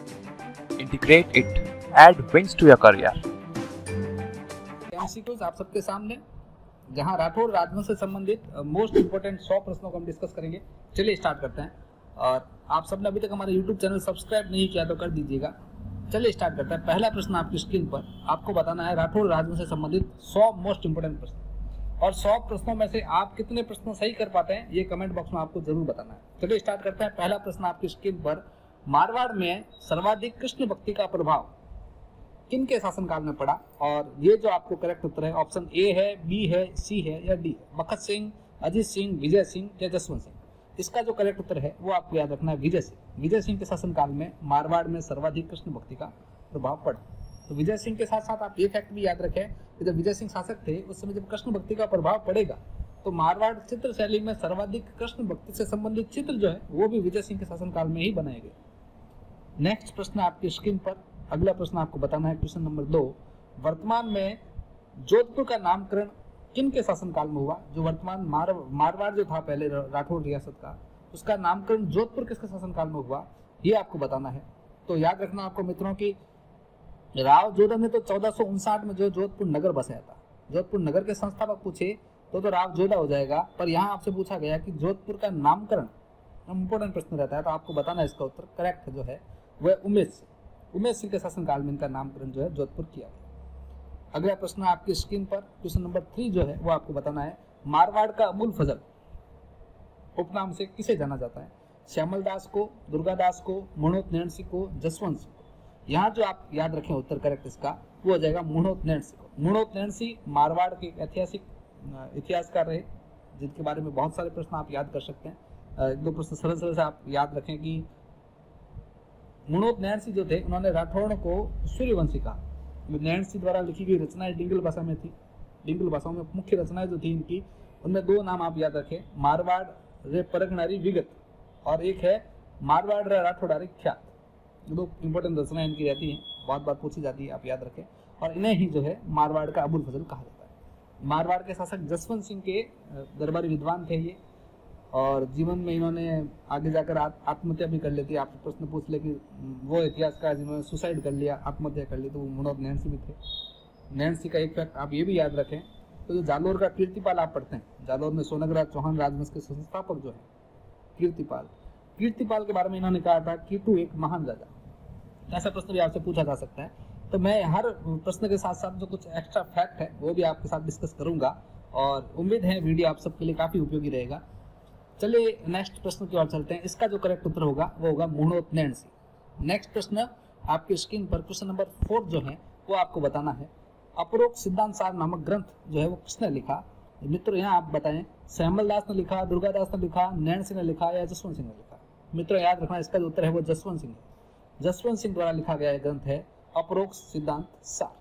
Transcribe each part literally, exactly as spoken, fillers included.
Integrate it. Add wins to your career. MCQs आप सबके सामने, जहां राठौड़ राजवंश से संबंधित मोस्ट इंपोर्टेंट सौ प्रश्नों को हम डिस्कस करेंगे। चलिए स्टार्ट करते हैं। और आप सबने अभी तक हमारे यूट्यूब चैनल सब्सक्राइब नहीं किया तो कर दीजिएगा। चलिए स्टार्ट करते हैं। पहला प्रश्न आपकी स्क्रीन पर, आपको बताना है राठौड़ राजवंश से संबंधित सौ मोस्ट इंपोर्टेंट प्रश्न, और सौ प्रश्नों में से आप कितने प्रश्न सही कर पाते हैं ये कमेंट बॉक्स में आपको जरूर बताना है। चलिए स्टार्ट करते हैं। पहला प्रश्न आपकी स्क्रीन पर, मारवाड़ में सर्वाधिक कृष्ण भक्ति का प्रभाव किन के शासनकाल में पड़ा? और ये जो आपको करेक्ट उत्तर है, ऑप्शन ए है, बी है, सी है या डी है। बखत सिंह, अजीत सिंह, विजय सिंह या जसवंत सिंह? इसका जो करेक्ट उत्तर है वो आपको याद रखना है, विजय सिंह। विजय सिंह के शासनकाल में मारवाड़ में सर्वाधिक कृष्ण भक्ति का प्रभाव पड़ा। तो विजय सिंह के साथ साथ आप ये फैक्ट भी याद रखें कि जब विजय सिंह शासक थे उस समय जब कृष्ण भक्ति का प्रभाव पड़ेगा तो मारवाड़ चित्र शैली में सर्वाधिक कृष्ण भक्ति से संबंधित चित्र जो है वो भी विजय सिंह के शासनकाल में ही बनाए गए। नेक्स्ट प्रश्न आपकी स्क्रीन पर, अगला प्रश्न आपको बताना है, क्वेश्चन नंबर दो। वर्तमान में जोधपुर का नामकरण किन के शासनकाल में हुआ? जो वर्तमान मार मारवाड़ जो था पहले राठौड़ रियासत का, उसका नामकरण जोधपुर किसके शासनकाल में हुआ ये आपको बताना है। तो याद रखना आपको मित्रों की राव जोधा ने तो चौदह सौ उनसाठ में जो जोधपुर नगर बसाया था। जोधपुर नगर के संस्थापक पूछे तो तो राव जोधा हो जाएगा, पर यहाँ आपसे पूछा गया कि जोधपुर का नामकरण, इंपोर्टेंट प्रश्न रहता है तो आपको बताना है इसका उत्तर करेक्ट जो है वह उमेश सिंह उमेश सिंह के शासनकाल में इनका नामकरण जो है जोधपुर किया गया। अगला प्रश्न आपकी स्क्रीन पर, क्वेश्चन नंबर थ्री जो है वो आपको बताना है, मारवाड़ का अबुल फजल उपनाम से किसे जाना जाता है? श्यामल दास को, दुर्गादास को, मनोत नैणसी को, जसवंत सिंह को? यहाँ जो आप याद रखें उत्तर करेक्ट इसका वो हो जाएगा मनोत नैणसी को। मनोत नैणसी मारवाड़ के ऐतिहासिक इतिहासकार रहे जिनके बारे में बहुत सारे प्रश्न आप याद कर सकते हैं। एक दो प्रश्न सरल सरल से आप याद रखें कि मनोत नैणसी जो थे उन्होंने राठौड़ को सूर्यवंशी कहा। नैणसी द्वारा लिखी गई रचनाएं डिंगल भाषा में थी। डिंगल भाषाओं में मुख्य रचनाएं जो थी इनकी, उनमें दो नाम आप याद रखें, मारवाड़ रे परगनारी विगत और एक है मारवाड़ रे राठौड़ारी ख्यात। दो इंपॉर्टेंट रचनाएं इनकी रहती हैं, बहुत बार पूछी जाती है, आप याद रखें। और इन्हें ही जो है मारवाड़ का अबुल फजल कहा जाता है। मारवाड़ के शासक जसवंत सिंह के दरबारी विद्वान थे ये, और जीवन में इन्होंने आगे जाकर आत्महत्या भी कर ली थी। आप प्रश्न पूछ ले कि वो इतिहासकार जिन्होंने सुसाइड कर लिया, आत्महत्या कर ली, तो वो मनोत नैणसी भी थे। नैणसी का एक फैक्ट आप ये भी याद रखें, तो जो जालोर का कीर्तिपाल आप पढ़ते हैं, जालोर में सोनगराज चौहान राजवंश के संस्थापक जो है कीर्तिपाल, कीर्तिपाल के बारे में इन्होंने कहा था कि तू एक महान राजा। ऐसा प्रश्न भी आपसे पूछा जा सकता है। तो मैं हर प्रश्न के साथ साथ जो कुछ एक्स्ट्रा फैक्ट है वो भी आपके साथ डिस्कस करूंगा, और उम्मीद है वीडियो आप सबके लिए काफी उपयोगी रहेगा। चलिए नेक्स्ट प्रश्न की ओर चलते हैं। इसका जो करेक्ट उत्तर होगा वो होगा मनोत नैणसी। नेक्स्ट प्रश्न आपकी स्क्रीन पर, क्वेश्चन नंबर फोर जो है वो आपको बताना है, अपरोक्ष सिद्धांत सार नामक ग्रंथ जो है वो किसने लिखा? मित्रों यहाँ आप बताएं, श्यामल दास ने लिखा, दुर्गादास ने लिखा, नैणसी ने लिखा या जसवंत सिंह ने लिखा? मित्रों याद रखना इसका जो उत्तर है वो जसवंत सिंह है। जसवंत सिंह द्वारा लिखा गया ग्रंथ है अपरोक्ष सिद्धांत सार।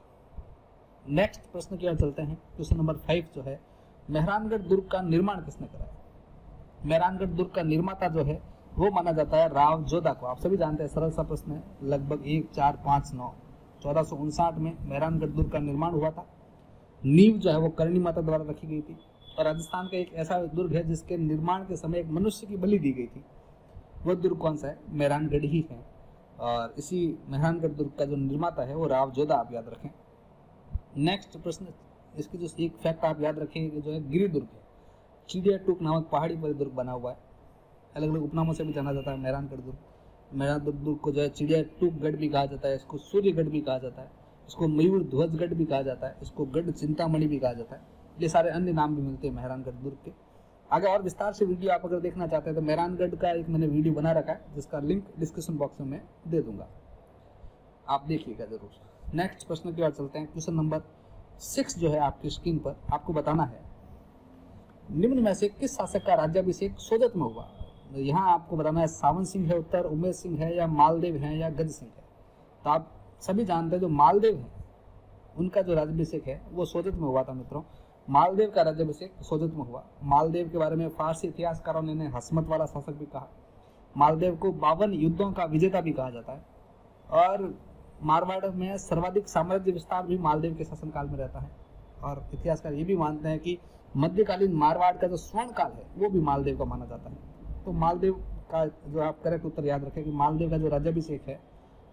नेक्स्ट प्रश्न की ओर चलते हैं। क्वेश्चन नंबर फाइव जो है, मेहरानगढ़ दुर्ग का निर्माण किसने कराया? मेहरानगढ़ दुर्ग का निर्माता जो है वो माना जाता है राव जोधा को। आप सभी जानते हैं, सरल सा प्रश्न है, लगभग एक चार पाँच नौ चौदह सौ उनसाठ में मेहरानगढ़ दुर्ग का निर्माण हुआ था। नींव जो है वो करणी माता द्वारा रखी गई थी, और राजस्थान का एक ऐसा दुर्ग है जिसके निर्माण के समय एक मनुष्य की बलि दी गई थी। वह दुर्ग कौन सा है? मेहरानगढ़ ही है। और इसी मेहरानगढ़ दुर्ग का जो निर्माता है वो राव जोधा, आप याद रखें। नेक्स्ट प्रश्न, इसकी जो एक फैक्ट आप याद रखें जो है गिरि दुर्ग है, चिड़िया टूक नामक पहाड़ी पर दुर्ग बना हुआ है। अलग अलग उपनामों से भी जाना जाता है मेहरानगढ़ दुर्ग। मेहरानगढ़ दुर्ग को जो है चिड़िया टूक गढ़ भी कहा जाता है, इसको सूर्यगढ़ भी कहा जाता है, इसको मयूर ध्वजगढ़ भी कहा जाता है, इसको गढ़ चिंतामणि भी कहा जाता है। ये सारे अन्य नाम भी मिलते हैं मेहरानगढ़ दुर्ग के। आगे और विस्तार से वीडियो आप अगर देखना चाहते हैं तो मेहरानगढ़ का एक मैंने वीडियो बना रखा है जिसका लिंक डिस्क्रिप्शन बॉक्स में मैं दे दूंगा, आप देखिएगा जरूर। नेक्स्ट प्रश्न की ओर चलते हैं। क्वेश्चन नंबर सिक्स जो है आपकी स्क्रीन पर, आपको बताना है निम्न में से किस शासक का राज्याभिषेक सोजत में हुआ? यहाँ आपको बताना है सावन सिंह है उत्तर, उमेश सिंह है या मालदेव है या गज सिंह है? तो आप सभी जानते हैं जो मालदेव है उनका जो राज्याभिषेक है वो सोजत में हुआ था। मित्रों मालदेव का राज्याभिषेक सोजत में हुआ। मालदेव के बारे में फारसी इतिहासकारों ने हसमत वाला शासक भी कहा। मालदेव को बावन युद्धों का विजेता भी कहा जाता है, और मारवाड़ में सर्वाधिक साम्राज्य विस्तार भी मालदेव के शासनकाल में रहता है। और इतिहासकार ये भी मानते हैं कि मध्यकालीन मारवाड़ का जो स्वर्ण काल है वो भी मालदेव का माना जाता है। तो मालदेव का जो आप करेक्ट उत्तर याद रखें कि मालदेव का जो राज्याभिषेक है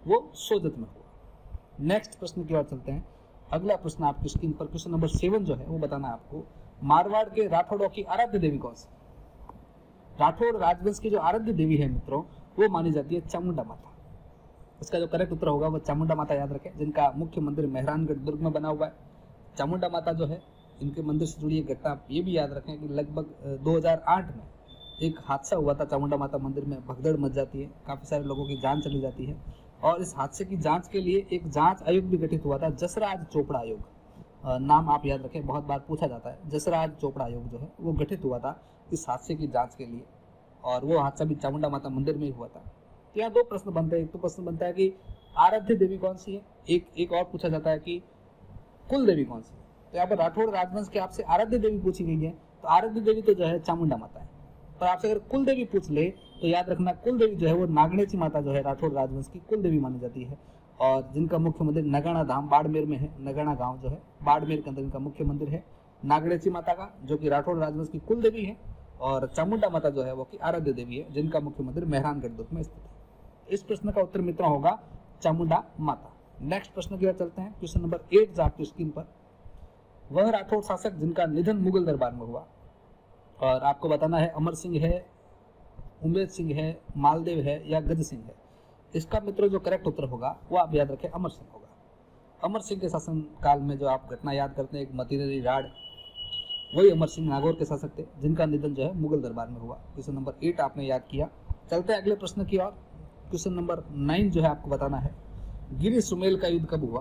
वो सोजत में हुआ। नेक्स्ट प्रश्न की ओर चलते हैं। अगला प्रश्न आपकी स्क्रीन पर क्वेश्चन नंबर सेवन जो है वो बताना है आपको, मारवाड़ के राठौड़ों की आराध्य देवी कौन सी? राठौड़ राजवंश की जो आराध्य देवी है मित्रों वो मानी जाती है चामुंडा माता। इसका जो करेक्ट उत्तर होगा वो चामुंडा माता याद रखें, जिनका मुख्य मंदिर मेहरानगढ़ दुर्ग में बना हुआ है। चामुंडा माता जो है इनके मंदिर से जुड़ी एक घटना ये भी याद रखें कि लगभग दो हज़ार आठ में एक हादसा हुआ था चामुंडा माता मंदिर में, भगदड़ मच जाती है, काफी सारे लोगों की जान चली जाती है और इस हादसे की जांच के लिए एक जांच आयोग भी गठित हुआ था, जसराज चोपड़ा आयोग। नाम आप याद रखें, बहुत बार पूछा जाता है। जसराज चोपड़ा आयोग जो है वो गठित हुआ था इस हादसे की जांच के लिए और वो हादसा भी चामुंडा माता मंदिर में ही हुआ था। तो यहाँ दो प्रश्न बनते हैं। एक तो प्रश्न बनता है कि आराध्य देवी कौन सी है, एक एक और पूछा जाता है कि कुल देवी कौन सी है। तो यहाँ पर राठौड़ राजवंश के आपसे आराध्य देवी पूछी गई है, तो आराध्य देवी तो जो है चामुंडा माता है। पर आपसे अगर कुल देवी पूछ ले तो याद रखना कुल देवी जो है वो नागणेची माता जो है राठौड़ राजवंश की कुल देवी मानी जाती है और जिनका मुख्य मंदिर नगाना धाम बाड़मेर में है। नगाना गांव जो है बाड़मेर के अंदर इनका मुख्य मंदिर है नागणेची माता का, जो कि राठौड़ राजवंश की कुल देवी है। और चामुंडा माता जो है वो की आराध्य देवी है, जिनका मुख्य मंदिर मेहरानगढ़ दुर्ग में स्थित है। इस प्रश्न का उत्तर मित्रों होगा चामुंडा माता। नेक्स्ट प्रश्न की ओर चलते हैं। क्वेश्चन नंबर एट जो आपकी स्क्रीन पर, वह राठौड़ शासक जिनका निधन मुगल दरबार में हुआ और आपको बताना है अमर सिंह है, उमेद सिंह है, मालदेव है या गज सिंह है। इसका मित्रों जो करेक्ट उत्तर होगा वो आप याद रखें अमर सिंह होगा। अमर सिंह के शासन काल में जो आप घटना याद करते हैं एक मतीरेरी राड, वही अमर सिंह नागौर के शासक थे जिनका निधन जो है मुगल दरबार में हुआ। क्वेश्चन नंबर एट आपने याद किया। चलते हैं अगले प्रश्न की ओर। क्वेश्चन नंबर नाइन जो है आपको बताना है, गिरी सुमेल का युद्ध कब हुआ?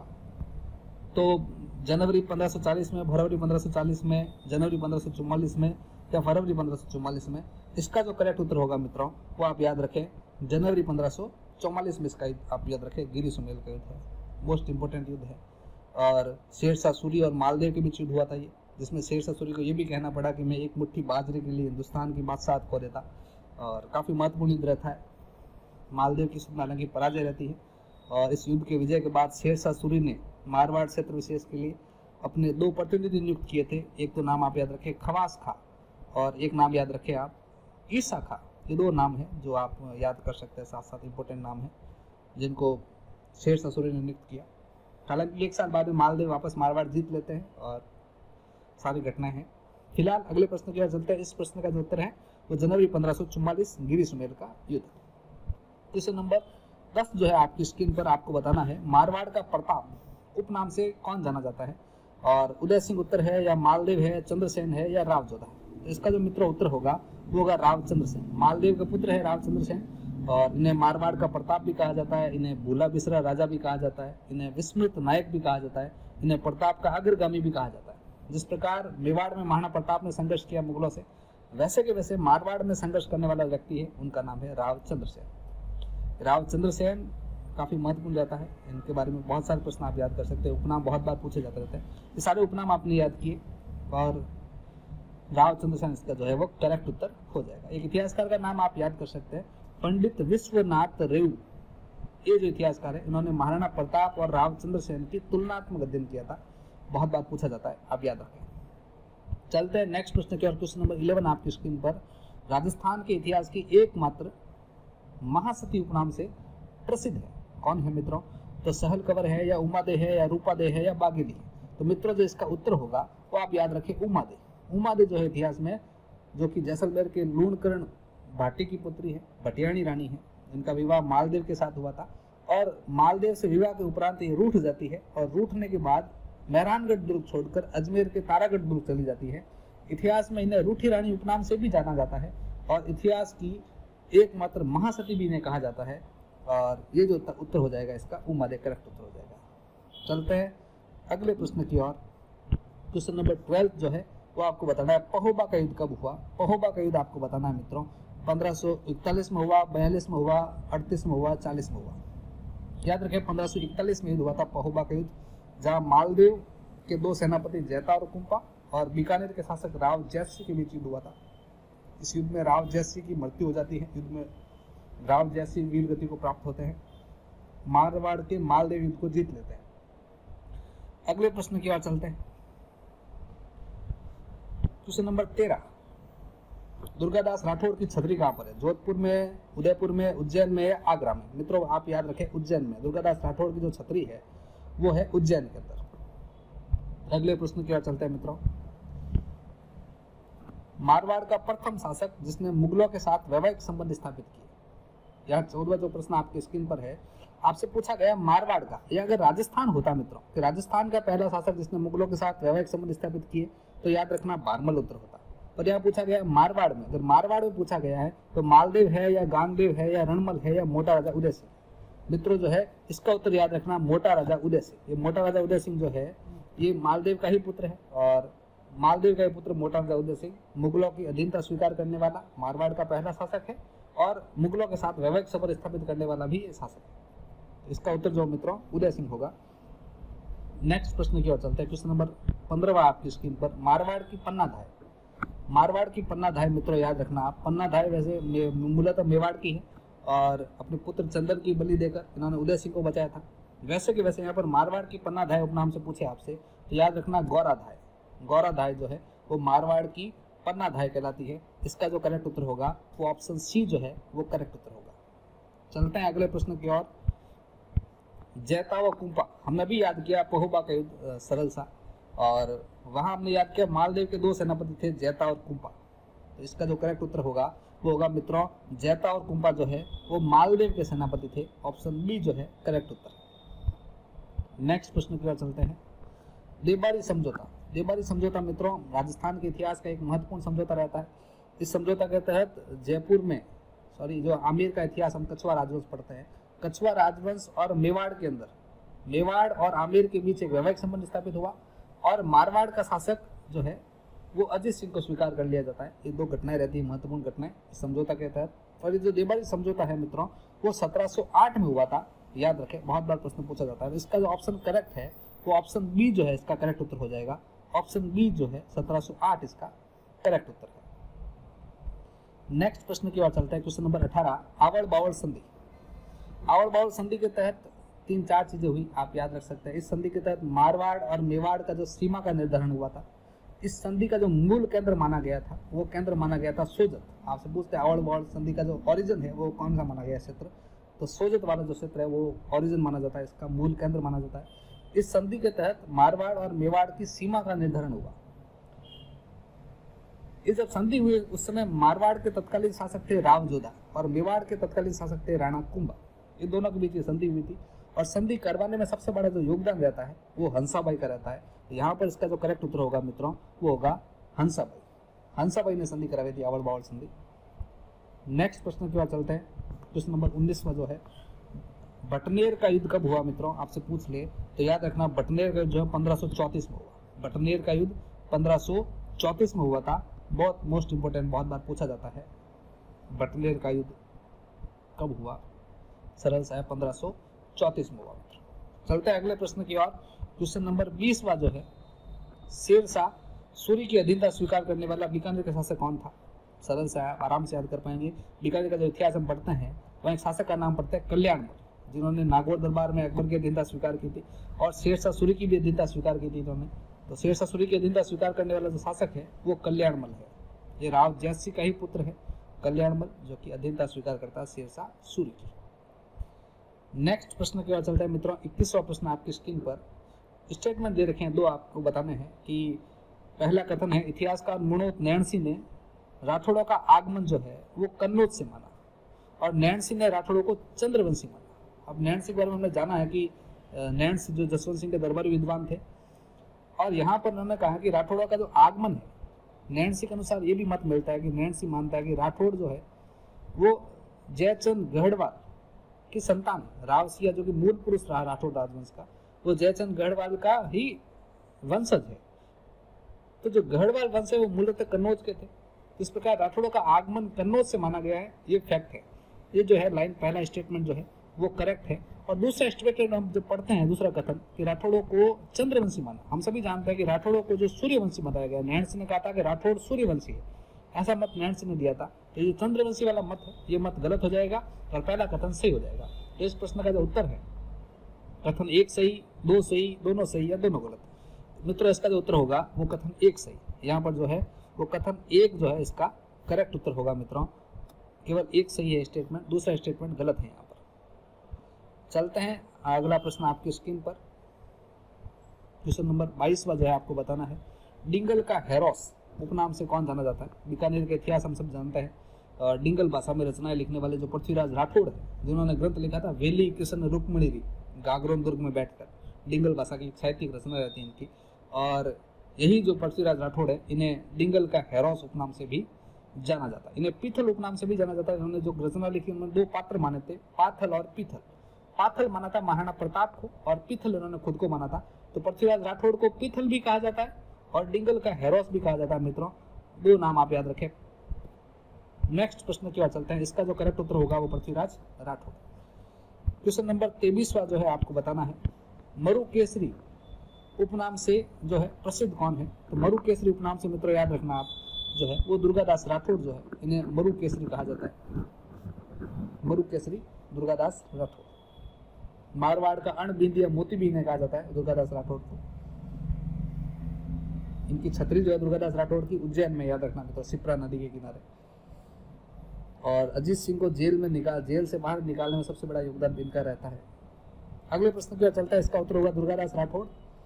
तो जनवरी पंद्रह सौ चालीस में, फरवरी पंद्रह सौ चालीस में, जनवरी पंद्रह सौ चौवालीस में या फरवरी पंद्रह सौ चौवालीस में? इसका जो करेक्ट उत्तर होगा मित्रों वो आप याद रखें जनवरी पंद्रह सौ चौवालीस में इसका आप याद रखें गिरी सुमेल का युद्ध है, मोस्ट इंपोर्टेंट युद्ध है। और शेरशाह सूरी और मालदेव के बीच युद्ध हुआ था ये, जिसमें शेरशाह सूरी को ये भी कहना पड़ा कि मैं एक मुट्ठी बाजरे के लिए हिंदुस्तान की बादशाहत खो देता, और काफ़ी महत्वपूर्ण युद्ध रहता है। मालदेव की हालांकि पराजय रहती है और इस युद्ध के विजय के बाद शेरशाह सूरी ने मारवाड़ क्षेत्र विशेष के लिए अपने दो प्रतिनिधि नियुक्त किए थे। एक तो नाम आप याद रखें खवास खां और एक नाम याद रखें आप ईसा खां। ये दो नाम हैं जो आप याद कर सकते हैं, साथ साथ इंपॉर्टेंट नाम हैं जिनको शेरशाह सूरी ने नियुक्त किया। हालांकि एक साल बाद में मालदेव वापस मारवाड़ जीत लेते हैं और सारी घटनाएं हैं। फिलहाल अगले प्रश्न की ओर चलते हैं। इस प्रश्न का जो उत्तर है वो जनवरी पंद्रह सौ चौवालीस गिरी सुमेल का युद्ध। क्वेश्चन नंबर दस जो है आपकी स्क्रीन पर आपको बताना है, मारवाड़ का प्रताप उपनाम से कौन जाना जाता है? और उदय सिंह उत्तर है या मालदेव है, चंद्रसेन है या रावजोधा है? तो इसका जो मित्र उत्तर होगा वो होगा रावचंद्र सेन। मालदेव का पुत्र है रावचंद्र सेन और इन्हें मारवाड़ का प्रताप भी कहा जाता है, इन्हें भूला बिसरा राजा भी कहा जाता है, इन्हें विस्मृत नायक भी कहा जाता है, इन्हें प्रताप का अग्रगामी भी कहा जाता है। जिस प्रकार मेवाड़ में महाराणा प्रताप ने संघर्ष किया मुगलों से, वैसे के वैसे मारवाड़ में संघर्ष करने वाला व्यक्ति है, उनका नाम है रावचंद्र सेन। रावचंद्र सेन काफी महत्वपूर्ण रहता है, इनके बारे में बहुत सारे प्रश्न आप याद कर सकते हैं। उपनाम बहुत बार पूछे जाते रहते हैं, ये सारे उपनाम आपने याद किए और रावचंद्र सेन इसका जो है वो करेक्ट उत्तर हो जाएगा। एक इतिहासकार का नाम आप याद कर सकते हैं, पंडित विश्वनाथ रेऊ। ये जो इतिहासकार है इन्होंने महाराणा प्रताप और रावचंद्र सेन की तुलनात्मक अध्ययन किया था, बहुत बार पूछा जाता है, आप याद रखें। चलते हैं नेक्स्ट प्रश्न की ओर। क्वेश्चन नंबर इलेवन आपकी स्क्रीन पर, राजस्थान के इतिहास की एकमात्र महासती उपनाम से प्रसिद्ध है कौन है मित्रों? तो सहल कंवर है या उमादे है या रूपादे है या बागेली है? तो मित्रों जो इसका उत्तर होगा वो आप याद रखें उमादे। उमादे जो है इतिहास में, जो कि जैसलमेर के लूणकरण भाटी की पुत्री है, भटियाणी रानी है, इनका विवाह मालदेव के साथ हुआ था और मालदेव से विवाह के उपरांत ये रूठ जाती है और रूठने के बाद मेहरानगढ़ दुर्ग छोड़कर अजमेर के तारागढ़ दुर्ग चली जाती है। इतिहास में इन्हें रूठी रानी उपनाम से भी जाना जाता है और इतिहास की एकमात्र महासती भी इन्हें कहा जाता है और ये जो उत्तर हो जाएगा इसका उमादे करेक्ट उत्तर हो जाएगा। चलते हैं अगले प्रश्न की ओर। क्वेश्चन नंबर ट्वेल्व जो है वो आपको बताना है, पहोबा का युद्ध कब हुआ? पहोबा का युद्ध आपको बताना है मित्रों, पंद्रह सौ इकतालीस में हुआ, बयालीस में हुआ, अड़तीस में हुआ, चालीस में हुआ? याद रखें पंद्रह सौ इकतालीस में युद्ध हुआ था पहोबा का युद्ध, जहाँ मालदेव के दो सेनापति जैता और कुंपा और बीकानेर के शासक राव जैसी के बीच युद्ध हुआ था। इस युद्ध में राव जैसी की मृत्यु हो जाती है, युद्ध में राव जैसी वीर गति को प्राप्त होते हैं, मारवाड़ के मालदेव युद्ध को जीत लेते हैं। अगले प्रश्न की ओर चलते हैं। क्वेश्चन नंबर तेरह, दुर्गादास राठौड़ की छतरी कहाँ पर है? जोधपुर में, उदयपुर में, उज्जैन में या आगरा में? मित्रों आप याद रखें उज्जैन में। दुर्गादास राठौड़ की जो छतरी है वो है उज्जैन के अंदर। अगले प्रश्न की ओर चलते हैं मित्रों। मारवाड़ का प्रथम शासक जिसने मुगलों के साथ वैवाहिक संबंध स्थापित किए। यहाँ चौदहवां जो प्रश्न आपकी स्क्रीन पर है, आपसे पूछा गया मारवाड़ का, या अगर राजस्थान होता मित्रों कि राजस्थान का पहला शासक जिसने मुगलों के साथ वैवाहिक संबंध स्थापित किए, तो याद रखना बारमल उत्तर होता। पर यहाँ पूछा गया मारवाड़ में, अगर मारवाड़ में पूछा गया है तो मालदेव है या गांगदेव है या रणमल है या मोटा राजा उदय सिंह। मित्रों जो है इसका उत्तर याद रखना मोटा राजा उदय सिंह। ये मोटा राजा उदय सिंह जो है ये मालदेव का ही पुत्र है, और मालदेव का ही पुत्र मोटा राजा उदय सिंह मुगलों की अधीनता स्वीकार करने वाला मारवाड़ का पहला शासक है, और मुगलों के साथ वैवाहिक संबंध स्थापित करने वाला भी ये शासक है। इसका उत्तर जो मित्रों उदय सिंह होगा। नेक्स्ट प्रश्न की ओर चलते हैं। क्वेश्चन नंबर पंद्रहवां आपकी स्क्रीन पर, मारवाड़ की पन्ना धाय। मारवाड़ की पन्ना धाय मित्रों याद रखना आप, पन्ना धाय वैसे मूलतः मेवाड़ की है, और अपने पुत्र चंदन की बलि देकर इन्होंने उदय सिंह को बचाया था। वैसे कि वैसे यहाँ पर मारवाड़ की पन्ना धाय उपनाम से पूछे आपसे तो याद रखना गौरा धाय। गौरा धाय जो है वो मारवाड़ की पन्ना धाय कहलाती है। इसका जो करेक्ट उत्तर होगा वो ऑप्शन सी जो है वो करेक्ट उत्तर होगा। चलते हैं अगले प्रश्न की ओर। जैता व कुंपा हमने भी याद किया, पहुबा का युद्ध सरल सा, और वहां हमने याद किया मालदेव के दो सेनापति थे जैता और कुंपा। तो इसका जो करेक्ट उत्तर होगा वो होगा मित्रों जैता और कुंपा जो है वो मालदेव के सेनापति थे। ऑप्शन बी जो है करेक्ट उत्तर। नेक्स्ट प्रश्न की ओर चलते हैं। देबारी समझौता। देबारी समझौता मित्रों राजस्थान के इतिहास का एक महत्वपूर्ण समझौता रहता है। इस समझौता के तहत जयपुर में सॉरी जो आमेर का इतिहास हम कछवा राजवंश पढ़ते हैं, कछवा राजवंश और मेवाड़ के अंदर, मेवाड़ और आमेर के बीच एक वैवाहिक संबंध स्थापित हुआ, और मारवाड़ का शासक जो है वो अजीत सिंह को स्वीकार कर लिया जाता है। ये दो घटनाएं रहती है महत्वपूर्ण घटनाएं इस समझौता के तहत। और ये जो देबारी समझौता है मित्रों वो सत्रह सौ आठ में हुआ था, याद रखें, बहुत बार प्रश्न पूछा जाता है। इसका जो ऑप्शन करेक्ट है वो ऑप्शन बी जो है इसका करेक्ट उत्तर हो जाएगा। ऑप्शन बी जो है सत्रह सौ आठ इसका करेक्ट उत्तर है। नेक्स्ट प्रश्न की ओर चलते हैं। क्वेश्चन नंबर अठारह, आवड़ बावड़ संधि। आवड़ बावड़ संधि के तहत तीन चार चीजें हुई, आप याद रख सकते हैं। इस संधि के तहत मारवाड़ और मेवाड़ का जो सीमा का निर्धारण हुआ था, इस संधि का जो मूल केंद्र माना गया था वो केंद्र माना गया था सोजत। आपसे पूछते हैं आवड़ बावड़ संधि का जो ओरिजिन है वो कौन सा माना गया क्षेत्र, तो सोजत वाला जो क्षेत्र है वो ओरिजिन माना जाता है, इसका मूल केंद्र माना जाता है। इस संधि के तहत मारवाड़ और मेवाड़ की सीमा का निर्धारण हुआ। इस जब संधि हुई उस समय मारवाड़ के तत्कालीन शासक थे राव जोधा और मेवाड़ के तत्कालीन शासक थे राणा कुंभा। इन दोनों के बीच ये संधि हुई थी, और संधि करवाने में सबसे बड़ा जो योगदान रहता है वो हंसाबाई का रहता है। तो यहाँ पर इसका जो करेक्ट उत्तर होगा मित्रों वो होगा हंसाबाई। हंसाबाई ने संधि करवाई थी, आवड़ बावड़ संधि। नेक्स्ट प्रश्न की ओर चलते हैं। प्रश्न नंबर उन्नीसवां जो है, बटनेर का युद्ध कब हुआ मित्रों, आपसे पूछ ले तो याद रखना बटनेर का युद्ध जो है पंद्रह सौ चौंतीस में हुआ। बटनेर का युद्ध पंद्रह सौ चौंतीस में हुआ था। बहुत मोस्ट इंपोर्टेंट, बहुत बार पूछा जाता है बटनेर का युद्ध कब हुआ, सरल सा है, पंद्रह सौ चौंतीस में हुआ। चलते हैं अगले प्रश्न की ओर। क्वेश्चन नंबर बीसवां जो है, शेरशाह सूरी की अधीनता स्वीकार करने वाला बीकानेर का शासक कौन था। सरल सा है, आराम से याद कर पाएंगे। बीकानेर का जो इतिहास हम पढ़ते हैं वहाँ एक शासक का नाम पढ़ते हैं कल्याणमल, जिन्होंने नागौर दरबार में अकबर की अधीनता स्वीकार की थी, और शेरशाह सूरी की भी अधीनता स्वीकार की थी इन्होंने। तो शेरशाह सूरी की अधीनता स्वीकार करने वाला जो शासक है वो कल्याणमल है। ये राव जैसी का ही पुत्र है कल्याणमल, जो कि अधीनता स्वीकार करता है शेरशाह सूरी की। नेक्स्ट प्रश्न की ओर चलते हैं मित्रों। इक्कीसवां प्रश्न आपकी स्क्रीन पर स्टेटमेंट दे रखे हैं, दो आपको बताने हैं। कि पहला कथन है, इतिहासकार मुणोत नैणसी ने राठौड़ों का आगमन जो है वो कन्नौज से माना, और नैणसी ने राठौड़ों को चंद्रवंशी माना। अब नैणसी के बारे में हमने जाना है कि नैणसी जो जसवंत सिंह के दरबारी विद्वान थे, और यहाँ पर उन्होंने कहा कि राठौड़ों का जो आगमन है, नैणसी के अनुसार ये भी मत मिलता है कि नैणसी मानता है कि राठौड़ जो है वो जयचंद गढ़वाल की संतान है। राव सिया जो कि मूल पुरुष रहा राठौड़ राजवंश का, वो जयचंद गढ़वाल का ही वंशज है। तो जो गढ़वाल वंश है वो मूलतः कन्नौज के थे। इस प्रकार राठौड़ों का आगमन कन्नौज से माना गया है, ये फैक्ट है। ये जो है लाइन, पहला स्टेटमेंट जो है वो करेक्ट है। और दूसरा स्टेटमेंट हम जब पढ़ते हैं, दूसरा कथन कि राठौड़ों को चंद्रवंशी माना, हम सभी जानते हैं कि राठौड़ों को जो सूर्यवंशी बताया गया। नैणसी ने कहा था कि राठौड़ सूर्यवंशी है, ऐसा मत नैणसी ने दिया था। तो ये चंद्रवंशी वाला मत है, ये मत गलत हो जाएगा और पहला कथन सही हो जाएगा। तो इस प्रश्न का जो उत्तर है, कथन एक सही, दो सही, दोनों सही या दोनों गलत। मित्रों इसका जो उत्तर होगा वो कथन एक सही। यहाँ पर जो है वो कथन एक जो है इसका करेक्ट उत्तर होगा मित्रों, केवल एक सही है स्टेटमेंट, दूसरा स्टेटमेंट गलत है यहाँ पर। चलते हैं अगला प्रश्न आपकी स्क्रीन पर। क्वेश्चन नंबर बाईसवा जो है आपको बताना है, डिंगल का हेरोस उपनाम से कौन जाना जाता है? बीकानेर का इतिहास हम सब जानते हैं। डिंगल भाषा में रचनाएं लिखने वाले जो पृथ्वीराज राठौड़ है, जिन्होंने ग्रंथ लिखा था वेली कृष्ण रुक्मणी गागरोन दुर्ग में बैठकर, डिंगल भाषा की साहित्यिक रचना रहती है इनकी। और यही जो पृथ्वीराज राठौड़ है, इन्हें डिंगल का हेरोस उपनाम से भी जाना जाता है। इन्हें पीथल उपनाम से भी जाना जाता है। इन्होंने जो रचना लिखी उन्होंने दो पात्र माने थे, पाथल और पीथल। पाथल माना था महाराणा प्रताप को और पीथल इन्होंने खुद को माना था। तो पृथ्वीराज राठौड़ को पीथल भी कहा जाता है और डिंगल का हेरोस भी कहा जाता है मित्रों। दो नाम आप याद रखें। नेक्स्ट प्रश्न की ओर चलते हैं। इसका जो करेक्ट उत्तर होगा वो पृथ्वीराज राठौड़। क्वेश्चन नंबर तेईसवा जो है आपको बताना है, मरु केसरी उपनाम से जो है प्रसिद्ध कौन है? तो मरु केसरी उपनाम से मित्रों याद रखना आप जो है वो दुर्गादास राठौड़ जो है, इन्हें मरु केसरी कहा जाता है। मरु केसरी दुर्गादास राठौड़। मारवाड़ का अण बिंदिया मोती भी इन्हें कहा जाता है दुर्गादास राठौड़ को। इनकी छतरी जो है दुर्गादास राठौड़ की उज्जैन में, याद रखना मित्रों, शिप्रा नदी के किनारे। और अजीत सिंह को जेल में निकाल जेल से बाहर निकालने में सबसे बड़ा योगदान इनका रहता है। अगले प्रश्न की ओर चलता है। इसका उत्तर होगा दुर्गादास राठौड़।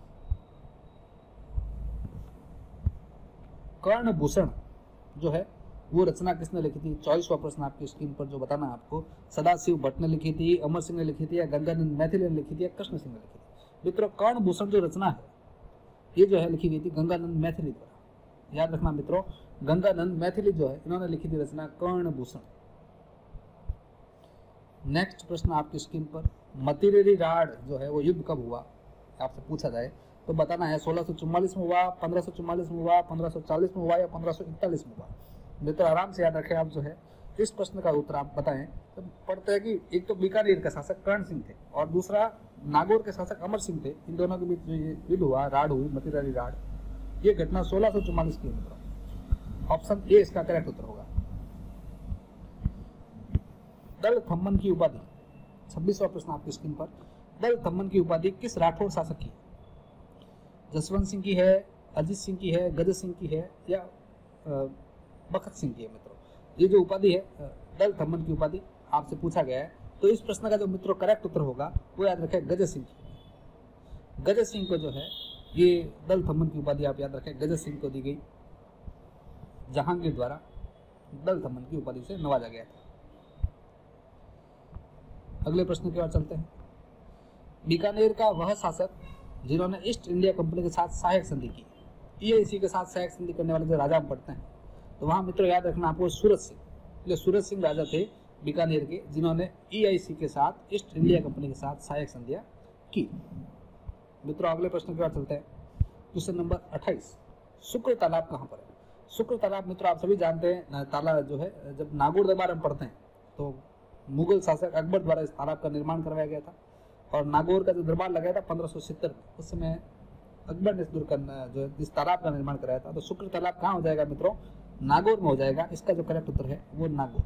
कर्णभूषण जो है वो रचना किसने लिखी थी? चौबीसवां प्रश्न आपकी स्क्रीन पर जो बताना है आपको, सदाशिव भट्ट ने लिखी थी, अमर सिंह ने लिखी थी, या गंगानंद मैथिली ने लिखी थी, या कृष्ण सिंह ने लिखी थी? मित्रों कर्णभूषण जो रचना है ये जो है लिखी गई थी गंगानंद मैथिली द्वारा। याद रखना मित्रों, गंगानंद मैथिली जो है इन्होंने लिखी थी रचना कर्णभूषण। नेक्स्ट प्रश्न आपकी स्क्रीन पर, मतिरेरी राड़ जो है वो युद्ध कब हुआ आपसे पूछा जाए तो बताना है सोलह सौ चौवालीस में हुआ, पंद्रह सौ चौवालीस में हुआ, पंद्रह सौ चालीस में हुआ, या पंद्रह सौ इकतालीस में हुआ? मित्रों आराम से याद रखें आप जो है इस प्रश्न का उत्तर आप बताएं। तो पढ़ते हैं कि एक तो बीकानेर का शासक कर्ण सिंह थे और दूसरा नागौर के शासक अमर सिंह थे। इन दोनों के बीच जो ये युद्ध हुआ, राड़ हुई, मतिरेरी राड़, ये घटना सोलह सौ चौवालीस की मित्रों। ऑप्शन ए इसका करेक्ट उत्तर होगा। दल थम्मन की उपाधि, छब्बीसवां प्रश्न आपकी स्क्रीन पर, दल थम्मन की उपाधि किस राठौड़ शासक की? जसवंत सिंह की है, अजीत सिंह की है, गज सिंह की है, या बखत सिंह की है? मित्रों ये जो उपाधि है दल थम्मन की उपाधि आपसे पूछा गया है, तो इस प्रश्न का जो मित्रों करेक्ट उत्तर होगा वो याद रखें गज सिंह की। गज सिंह को जो है ये दल थम्मन की उपाधि आप याद रखें, गज सिंह को दी गई, जहांगीर द्वारा दल थम्मन की उपाधि से नवाजा गया था। अगले प्रश्न की ओर चलते हैं। बीकानेर का वह शासक जिन्होंने ईस्ट इंडिया कंपनी के साथ सहायक संधि की, ईआईसी के साथ सहायक संधि करने वाले जो राजा हम पढ़ते हैं, तो वहां मित्रों याद रखना आपको सूरत सिंह, ये सूरत सिंह राजा थे बीकानेर के, जिन्होंने ईआईसी के साथ ईस्ट इंडिया कंपनी के साथ सहायक संधियां की। मित्रों अगले प्रश्न की ओर चलते हैं। क्वेश्चन नंबर अट्ठाईस, शुक्र तालाब कहाँ पर है? शुक्र तालाब मित्रों आप सभी जानते हैं, तालाब जो है जब नागौर दरबार हम पढ़ते हैं तो मुगल शासक अकबर द्वारा इस तालाब का निर्माण करवाया गया था और नागौर का जो दरबार लगाया था पंद्रह सौ सत्तर में, उस समय अकबर ने इस दुर्ग का जो है इस तालाब का निर्माण कराया था। तो शुक्र तालाब कहाँ हो जाएगा मित्रों? नागौर में हो जाएगा। इसका जो करेक्ट उत्तर है वो नागौर।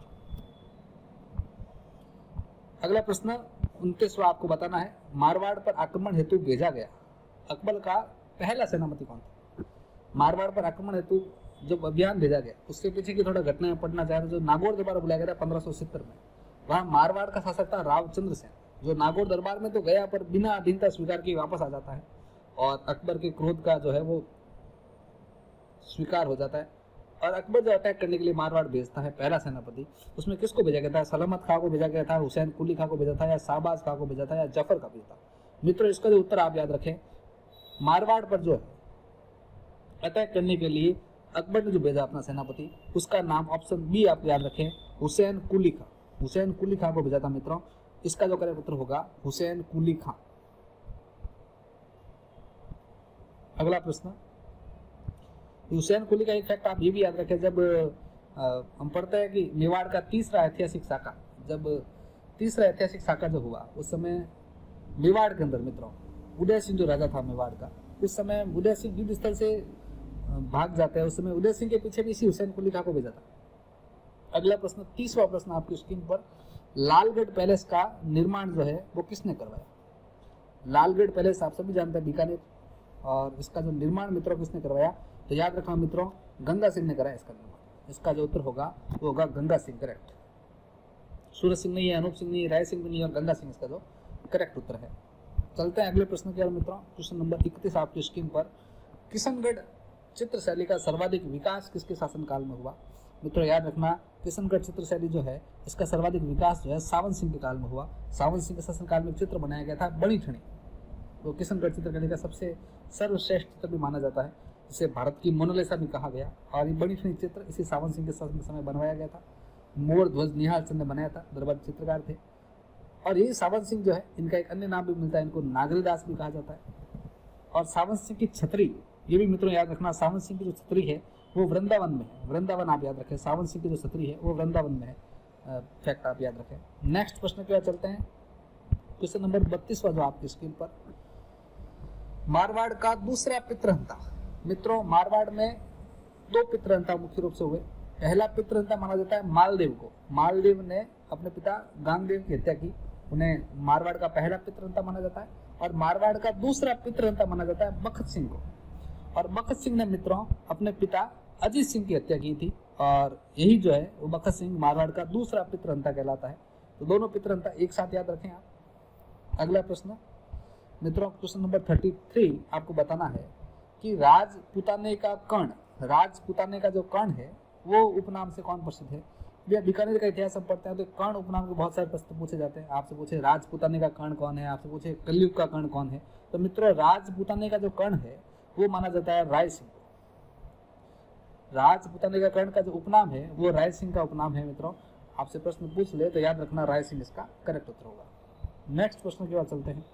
अगला प्रश्न उनतीसवां आपको बताना है, मारवाड़ पर आक्रमण हेतु भेजा गया अकबर का पहला सेनापति कौन था? मारवाड़ पर आक्रमण हेतु जब अभियान भेजा गया उसके पीछे की थोड़ा घटनाएं पढ़ना चाहे तो जो नागौर दरबार बुलाया गया था पंद्रह सौ सत्तर में, वहां मारवाड़ का शासक था रावचंद्र सेन, जो नागौर दरबार में तो गया पर बिना अधीनता स्वीकार किए वापस आ जाता है और अकबर के क्रोध का जो है वो स्वीकार हो जाता है। और अकबर जो अटैक करने के लिए मारवाड़ भेजता है पहला सेनापति, उसमें किसको भेजा गया था? सलामत खां को भेजा गया था, हुसैन कुली खां को भेजा था, या शाहबाज खां को भेजा था, या जफर का भेजा था? मित्रों इसका जो उत्तर आप याद रखें, मारवाड़ पर जो है अटैक करने के लिए अकबर ने जो भेजा अपना सेनापति, उसका नाम ऑप्शन बी आप याद रखें, हुसैन कुली खां। हुसैन कुली खां को भेजा था मित्रों। इसका जो करेक्ट उत्तर होगा हुसैन कुली खां। अगला प्रश्न, हुसैन कुली का एक फैक्ट आप ये भी याद रखें, जब आ, हम पढ़ते हैं कि मेवाड़ का तीसरा ऐतिहासिक शाखा, जब तीसरा ऐतिहासिक शाखा जो हुआ उस समय मेवाड़ के अंदर मित्रों उदय सिंह जो राजा था मेवाड़ का, उस समय उदय सिंह युद्ध स्थल से भाग जाते हैं, उस समय उदय सिंह के पीछे भी इसी हुसैन कुली खां को भेजा था। अगला प्रश्न, तीसवा प्रश्न आपकी स्क्रीन पर, लालगढ़ पैलेस का निर्माण जो है वो किसने करवाया? लालगढ़ पैलेस आप सभी जानते हैं बीकानेर, और इसका जो निर्माण मित्रों किसने करवाया? तो याद रखना मित्रों, गंगा सिंह ने कराया इसका निर्माण। इसका जो उत्तर होगा वो होगा गंगा सिंह, करेक्ट। सूरज सिंह नहीं है, अनूप सिंह नहीं है, राय सिंह भी नहीं है और गंगा सिंह इसका जो करेक्ट उत्तर है। चलते हैं अगले प्रश्न की ओर मित्रों। क्वेश्चन नंबर इकतीस आपकी स्क्रीन पर। किशनगढ़ चित्र शैली का सर्वाधिक विकास किसके शासनकाल में हुआ? मित्रों याद रखना, किशनगढ़ चित्र शैली जो है इसका सर्वाधिक विकास जो है सावन सिंह के काल में हुआ। सावन सिंह के शासनकाल में चित्र बनाया गया था बड़ी ठणी, तो किशनगढ़ चित्रकला का सबसे सर्वश्रेष्ठ चित्र भी माना जाता है, जिसे भारत की मोनालिसा भी कहा गया। और ये बड़ी ठणी चित्र इसी सावन सिंह के शासन के समय बनवाया गया था। मोर ध्वज निहाल चंद ने बनाया था, दरबार चित्रकार थे। और यही सावन सिंह जो है इनका एक अन्य नाम भी मिलता है, इनको नागरीदास भी कहा जाता है। और सावन सिंह की छतरी, ये भी मित्रों याद रखना, सावन सिंह की जो छतरी है वो वृंदावन में है। वृंदावन आप याद रखें, सावन सिंह की जो छतरी है वो वृंदावन में है, फैक्ट आप याद रखें। नेक्स्ट प्रश्न की ओर चलते हैं। क्वेश्चन नंबर बत्तीसवां जो आपकी स्क्रीन पर। मारवाड़ का दूसरा पितृहंता। मित्रों मारवाड़ में दो पितृहंता मुख्य रूप से हुए। पहला पितृहंता माना जाता है मालदेव को। मालदेव ने अपने पिता गांगदेव की हत्या की, उन्हें मारवाड़ का पहला पितृहंता माना जाता है। और मारवाड़ का दूसरा पितृहंता माना जाता है बखत सिंह को। और बखत सिंह ने मित्रों अपने पिता अजीत सिंह की हत्या की थी, और यही जो है वो बखत सिंह मारवाड़ का दूसरा पितृहंता कहलाता है। तो दोनों पितृहंता एक साथ याद रखें आप। अगला प्रश्न मित्रों, क्वेश्चन नंबर थर्टी थ्री आपको बताना है कि राजपुताने का कर्ण, राजपुताने का जो कर्ण है वो उपनाम से कौन प्रसिद्ध है? भैया बीकानेर का इतिहास हम पढ़ते हैं तो कर्ण उपनाम के बहुत सारे प्रश्न पूछे जाते हैं। आपसे पूछे राजपुताने का कर्ण कौन है, आपसे पूछे कलयुग का कर्ण कौन है। तो मित्रों राजपुताने का जो कर्ण है वो माना जाता है राय सिंह। राजपुताने का कर्ण का जो उपनाम है वो राय सिंह का उपनाम है। मित्रों आपसे प्रश्न पूछ ले तो याद रखना राय सिंह इसका करेक्ट उत्तर होगा। नेक्स्ट प्रश्न की ओर चलते हैं।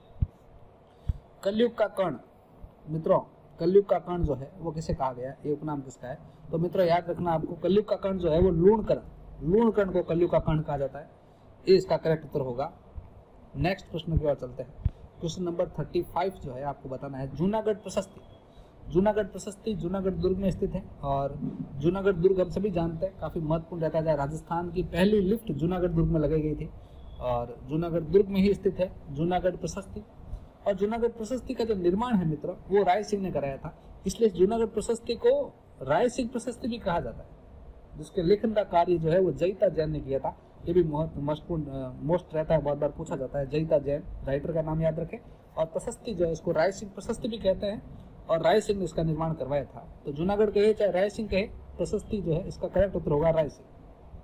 कलयुग का कर्ण, मित्रों कलयुग का कर्ण जो है वो किसे कहा गया है, ये उपनाम किसका है? तो मित्रों याद रखना आपको, कलयुग का कर्ण जो है वो लूणकर्ण, लूणकर्ण को कलयुग का कर्ण कहा जाता है, ये इसका करेक्ट उत्तर होगा। नेक्स्ट प्रश्न की ओर चलते हैं। क्वेश्चन नंबर थर्टी फाइव जो है आपको बताना है जूनागढ़ प्रशस्ति। जूनागढ़ प्रशस्ति जूनागढ़ दुर्ग में स्थित है, और जूनागढ़ दुर्ग हम सभी जानते हैं काफी महत्वपूर्ण रहता है। राजस्थान की पहली लिफ्ट जूनागढ़ दुर्ग में लगाई गई थी, और जूनागढ़ दुर्ग में ही स्थित है जूनागढ़ प्रशस्ति। और जूनागढ़ प्रशस्ति का जो निर्माण है मित्रों वो राय सिंह ने कराया था, इसलिए जूनागढ़ प्रशस्ति को राय सिंह प्रशस्ति भी कहा जाता है, जिसके लेखन का कार्य जो है वो जयिता जैन ने किया था। ये भी महत्वपूर्ण मोस्ट रहता है, बहुत बार पूछा जाता है। जयिता जैन राइटर का नाम याद रखें। और प्रशस्ति जो है इसको राय सिंह प्रशस्ति भी कहते हैं, और राय सिंह ने इसका निर्माण करवाया था। तो जूनागढ़ कहे चाहे राय सिंह कहे, प्रशस्ति जो है इसका करेक्ट उत्तर होगा राय सिंह।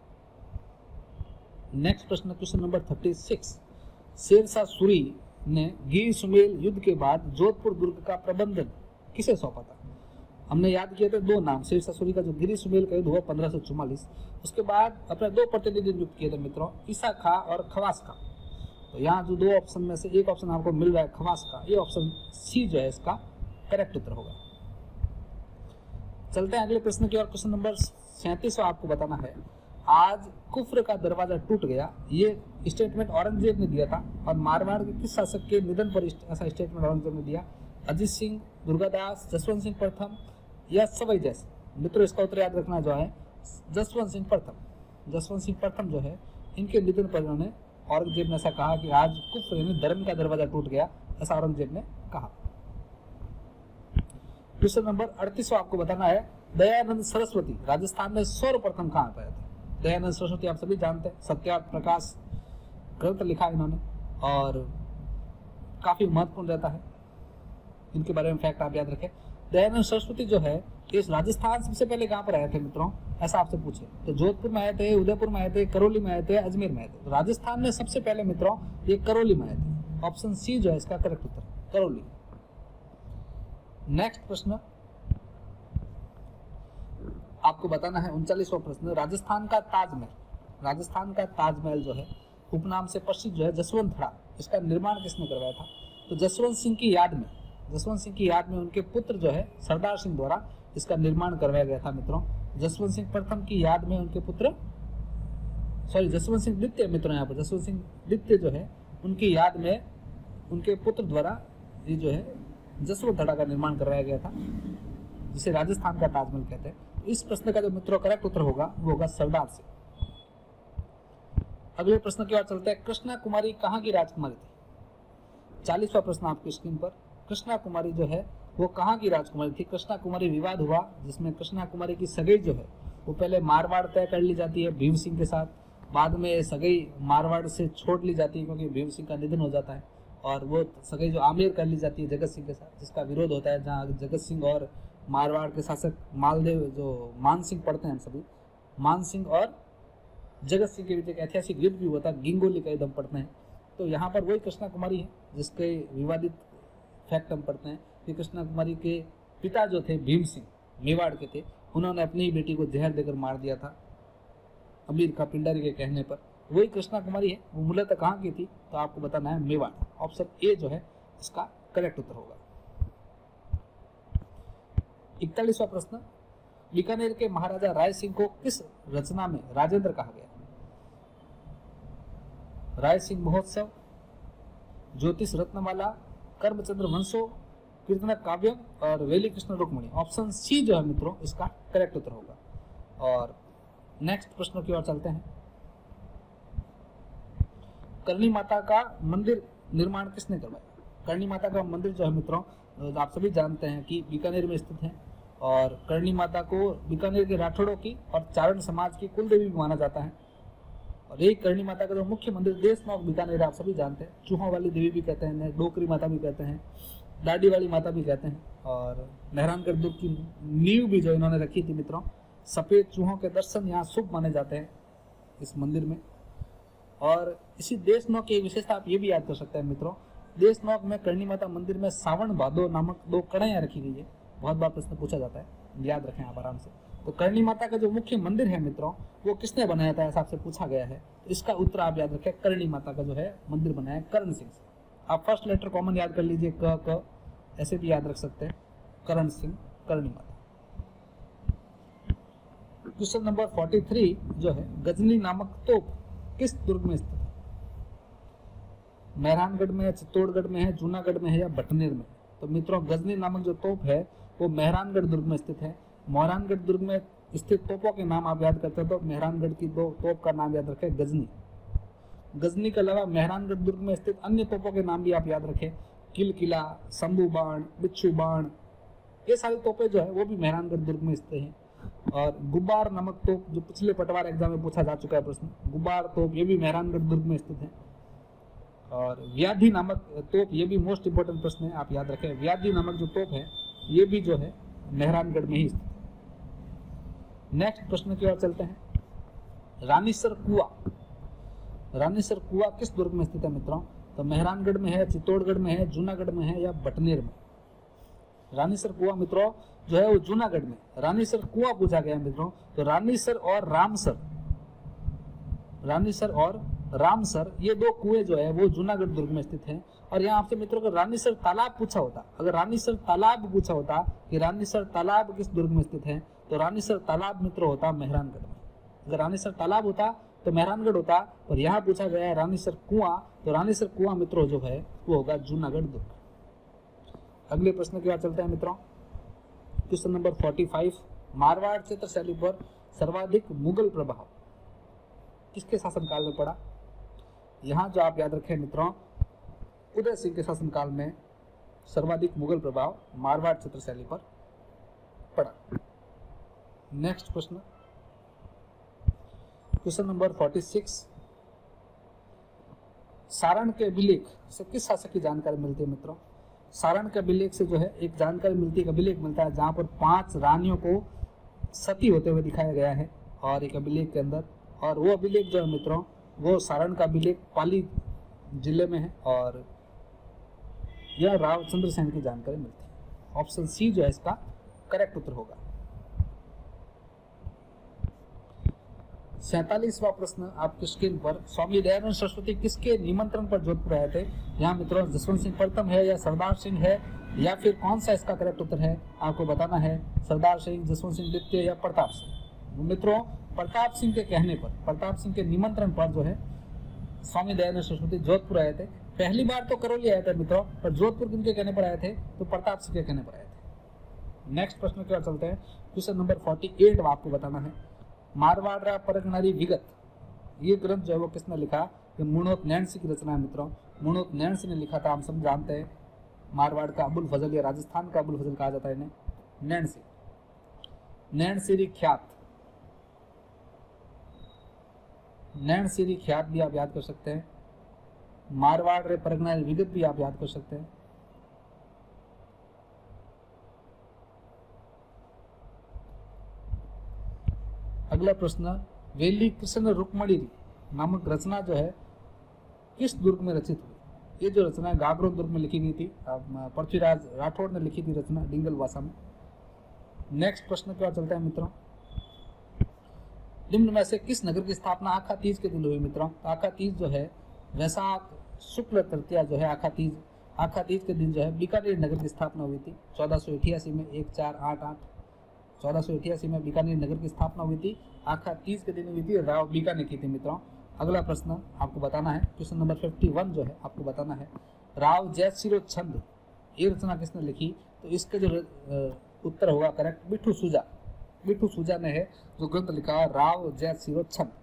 नेक्स्ट प्रश्न question number thirty six. Sher Shah Suri ने गिर सुमेल युद्ध के बाद जोधपुर दुर्ग का प्रबंधन किसे सौंपा था? हमने याद किए थे दो नाम, शेरशाह सूरी का जो गिर सुमेल का युद्ध हुआ पंद्रह सौ चौवालीस, उसके बाद अपने दो प्रतिनिधि नियुक्त किए थे मित्रों, ईसा खां और खवास खां। तो यहाँ जो दो ऑप्शन में से एक ऑप्शन आपको मिल रहा है खवास खां, ये ऑप्शन सी जो है इसका करेक्ट उत्तर होगा। चलते हैं अगले प्रश्न की ओर। क्वेश्चन नंबर सैंतीस आपको बताना है आज कुफ्र का दरवाजा टूट गया, ये स्टेटमेंट औरंगजेब ने दिया था। और मारवाड़ के किस शासक के निधन पर ऐसा स्टेटमेंट औरंगजेब ने दिया? अजीत सिंह, दुर्गादास, जसवंत सिंह प्रथम या सवाई जैसे? मित्रों इसका उत्तर याद रखना जो है जसवंत सिंह प्रथम। जसवंत सिंह प्रथम जो है इनके निधन पर इन्होंने औरंगजेब ने ऐसा कहा कि आज कुफ्र यानी धर्म का दरवाजा टूट गया, ऐसा औरंगजेब ने कहा। क्वेश्चन नंबर अड़तीस आपको बताना है दयानंद सरस्वती राजस्थान में सर्वप्रथम कहाँ पाए थे? दयानंद सरस्वती आप सभी जानते हैं, सत्यार्थ प्रकाश ग्रंथ लिखा इन्होंने और काफी महत्वपूर्ण रहता है, इनके बारे में फैक्ट आप याद रखें। दयानंद सरस्वती जो है इस राजस्थान सबसे पहले कहाँ पर आए थे मित्रों, ऐसा आपसे पूछे तो जोधपुर में आए थे, उदयपुर में आए थे, करौली में आए थे, अजमेर में आए थे। तो राजस्थान में सबसे पहले मित्रों ये करौली में आए थे। ऑप्शन सी जो है इसका करेक्ट उत्तर, करौली। नेक्स्ट प्रश्न आपको बताना है उनचालीसवां प्रश्न। राजस्थान का ताजमहल, राजस्थान का ताजमहल जो है उपनाम से प्रसिद्ध जो है जसवंतड़ा, इसका निर्माण किसने करवाया था? तो जसवंत सिंह की याद में, जसवंत सिंह की याद में उनके पुत्र जो है सरदार सिंह द्वारा इसका निर्माण करवाया गया था मित्रों। जसवंत सिंह प्रथम की याद में उनके पुत्र, सॉरी जसवंत सिंह द्वितीय मित्रों, यहाँ पर जसवंत सिंह द्वितीय जो है उनकी याद में उनके पुत्र द्वारा ये जो है जसवंतड़ा का निर्माण करवाया गया था, जिसे राजस्थान का ताजमहल कहते हैं। इस प्रश्न का जो मित्रों करेक्ट उत्तर होगा वो होगा सरदार सिंह। अगले प्रश्न की ओर चलते हैं। कृष्णा कुमारी कहाँ की राजकुमारी थी? चालीसवां प्रश्न आपकी स्क्रीन पर। कृष्णा कुमारी जो है वो कहाँ की राजकुमारी थी? कृष्णा कुमारी विवाद हुआ जिसमें कृष्णा कुमारी की सगाई जो है वो पहले मारवाड़ तय कर ली जाती है भीम सिंह के साथ, बाद में सगई मारवाड़ से छोड़ ली जाती है क्योंकि भीम सिंह का निधन हो जाता है, और वो सगई जो आमेर कर ली जाती है जगत सिंह के साथ, जिसका विरोध होता है, जहाँ जगत सिंह और मारवाड़ के शासक मालदेव जो मान सिंह पढ़ते हैं हम सभी, मान सिंह और जगत सिंह के बीच एक ऐतिहासिक युद्ध भी होता है, गिंगोली का युद्ध हम पढ़ते हैं। तो यहाँ पर वही कृष्णा कुमारी है जिसके विवादित फैक्ट हम पढ़ते हैं कि कृष्णा कुमारी के पिता जो थे भीम सिंह मेवाड़ के थे, उन्होंने अपनी ही बेटी को जहर देकर मार दिया था अमीर का पिंडारी के कहने पर। वही कृष्णा कुमारी है, वो मूलतः कहाँ की थी, तो आपको बताना है मेवाड़। ऑप्शन ए जो है इसका करेक्ट उत्तर होगा। इकतालीसवां प्रश्न, बीकानेर के महाराजा राय सिंह को किस रचना में राजेंद्र कहा गया? राय सिंह महोत्सव, ज्योतिष रत्नमाला, कर्मचंद्र वंशो, कीर्तन काव्यम और वेली कृष्ण रुक्मणी। ऑप्शन सी जो है मित्रों इसका करेक्ट उत्तर होगा। और नेक्स्ट प्रश्न की ओर चलते हैं। करणी माता का मंदिर निर्माण किसने करवाया? करणी माता का मंदिर जो है मित्रों आप सभी जानते हैं कि बीकानेर में स्थित है, और करणी माता को बीकानेर के राठौड़ों की और चारण समाज की कुल देवी भी माना जाता है। और एक करणी माता का जो मुख्य मंदिर देशनौक बीकानेर आप सभी जानते हैं, चूहों वाली देवी भी कहते हैं, डोकरी माता भी कहते हैं, दाढ़ी वाली माता भी कहते हैं। और मेहरानगढ़ दुर्ग की नींव भी जो इन्होंने रखी थी मित्रों, सफेद चूहों के दर्शन यहाँ शुभ माने जाते हैं इस मंदिर में। और इसी देशनौक की विशेषता आप ये भी याद कर सकते हैं मित्रों, देशनौक में करणी माता मंदिर में सावन भादो नामक दो कड़ाइयाँ रखी गई है। बहुत बार प्रश्न पूछा जाता है, याद रखें आप आराम से। तो करणी माता का जो मुख्य मंदिर है मित्रों वो किसने बनाया था, ऐसा आपसे पूछा गया है। तो इसका उत्तर आप याद रखें, करणी माता का जो है मंदिर बनाया है करण सिंह से। आप फर्स्ट लेटर कॉमन याद कर लीजिए, क क ऐसे भी याद रख सकते हैं, करण सिंह, करणी माता। क्वेश्चन नंबर तैंतालीस जो है, गजनी नामक तोप किस दुर्ग में स्थित है? मेहरानगढ़ में है, चित्तौड़गढ़ में है, जूनागढ़ में है या बटनेर में? तो मित्रों गजनी नामक जो तोप है वो मेहरानगढ़ दुर्ग में स्थित है। मेहरानगढ़ दुर्ग में स्थित तोपों के नाम आप याद करते हो तो मेहरानगढ़ की दो तोप का नाम याद रखें, गजनी। गजनी के अलावा मेहरानगढ़ दुर्ग में स्थित अन्य तोपों के नाम भी आप याद रखें, किल किला, शंभू बाण, बिच्छू बाण, ये सारी तोपें जो है वो भी मेहरानगढ़ दुर्ग में स्थित हैं। और गुब्बार नामक तोप जो पिछले पटवार एग्जाम में पूछा जा चुका है प्रश्न, गुब्बार तोप ये भी मेहरानगढ़ दुर्ग में स्थित है। और व्याधि नामक तोप ये भी मोस्ट इंपोर्टेंट प्रश्न है, आप याद रखें, व्याधि नामक जो तोप है ये भी जो है मेहरानगढ़ में ही स्थित है। नेक्स्ट प्रश्न की ओर चलते हैं। रानीसर कुआं, रानीसर कुआं किस दुर्ग में स्थित है मित्रों? तो मेहरानगढ़ में है, चित्तौड़गढ़ में है, जूनागढ़ में है या बटनेर में? रानीसर कुआं मित्रों जो है वो जूनागढ़ में। रानीसर कुआं पूछा गया मित्रों, तो रानीसर और रामसर, रानीसर और रामसर ये दो कुएं जो है वो जूनागढ़ दुर्ग में स्थित हैं। और यहाँ आपसे मित्रों को रानीसर तालाब पूछा होता, अगर रानीसर तालाब पूछा होता कि रानीसर तालाब किस दुर्ग में स्थित है, तो रानीसर तालाब मित्रों होता मेहरानगढ़ में। अगर रानीसर तालाब होता तो मेहरानगढ़ होता, और यहाँ पूछा गया है रानीसर कुआं, तो रानीसर कुआं मित्रों जो है वो होगा जूनागढ़ दुर्ग। अगले प्रश्न की ओर चलते हैं मित्रों। क्वेश्चन नंबर पैंतालीस, मारवाड़ क्षेत्र शैली पर सर्वाधिक मुगल प्रभाव किसके शासनकाल में पड़ा? यहाँ जो आप याद रखें मित्रों, उदय सिंह के शासनकाल में सर्वाधिक मुगल प्रभाव मारवाड़ क्षेत्र शैली पर पड़ा। नेक्स्ट प्रश्न, क्वेश्चन नंबर छियालीस, सारण के अभिलेख से किस शासक की जानकारी मिलती है मित्रों? सारण के अभिलेख से जो है एक जानकारी मिलती है, अभिलेख मिलता है जहाँ पर पांच रानियों को सती होते हुए दिखाया गया है और एक अभिलेख के अंदर, और वो अभिलेख जो है मित्रों वो सारण का अभिलेख पाली जिले में है, और यह रावचंद्र सेन की जानकारी मिलती है। ऑप्शन सी जो है इसका करेक्ट उत्तर होगा। सैतालीसवां प्रश्न आपकी स्क्रीन पर, स्वामी दयानंद सरस्वती किसके निमंत्रण पर जोधपुर आए थे? यहाँ मित्रों जसवंत सिंह प्रथम है या सरदार सिंह है, या फिर कौन सा इसका करेक्ट उत्तर है आपको बताना है, सरदार सिंह, जसवंत सिंह द्वितीय या प्रताप सिंह? मित्रों प्रताप सिंह के कहने पर, प्रताप सिंह के निमंत्रण पर जो है स्वामी दयानंद सरस्वती जोधपुर आए थे। पहली बार तो करौली आए थे मित्रों, पर जोधपुर किनके कहने पर आए थे? तो प्रताप सिंह के कहने पर आए थे। नेक्स्ट प्रश्न की ओर चलते हैं। क्वेश्चन नंबर अड़तालीस आपको बताना है, मारवाड़ परगनारी विगत ये ग्रंथ जो है वो किसने लिखा? ये मुणोत नैणसी की रचना है मित्रों। मुणोत नैणसी ने लिखा था, हम सब जानते हैं मारवाड़ का अबुल फजल या राजस्थान का अबुल फजल कहा जाता है इन्हें, नैणसी। नैणसीरी ख्यात नैन सीरी ख्यात भी आप याद कर सकते हैं। मारवाड़ रे परगना विगत भी आप याद कर सकते हैं। अगला प्रश्न, वेली कृष्ण रुक्मणी नामक रचना जो है किस दुर्ग में रचित हुई? ये जो रचना गागरो दुर्ग में लिखी गई थी, पृथ्वीराज राठौड़ ने लिखी थी रचना डिंगल भाषा में। नेक्स्ट प्रश्न की ओर चलते हैं मित्रों। निम्न में से किस नगर की स्थापना आखा तीज के दिन हुई मित्रों? आखा तीज जो है वैशाख शुक्ल तृतीया जो है आखा तीज, आखा तीज के दिन जो है बीकानेर नगर की स्थापना हुई थी चौदह सौ अठासी में, एक चार आठ आठ चौदह सौ अठासी में बीकानेर नगर की स्थापना हुई थी। आखा तीज के दिन हुई थी, राव बीका ने की थी मित्रों। अगला प्रश्न आपको बताना है, क्वेश्चन नंबर इक्यावन जो है आपको बताना है, राव जयसिरो छंद ये रचना किसने लिखी? तो इसके जो उत्तर होगा करेक्ट बिट्ठू सूजा, बिट्ठू सूजा ने है जो ग्रंथ लिखा है राव जयसिरो छंद।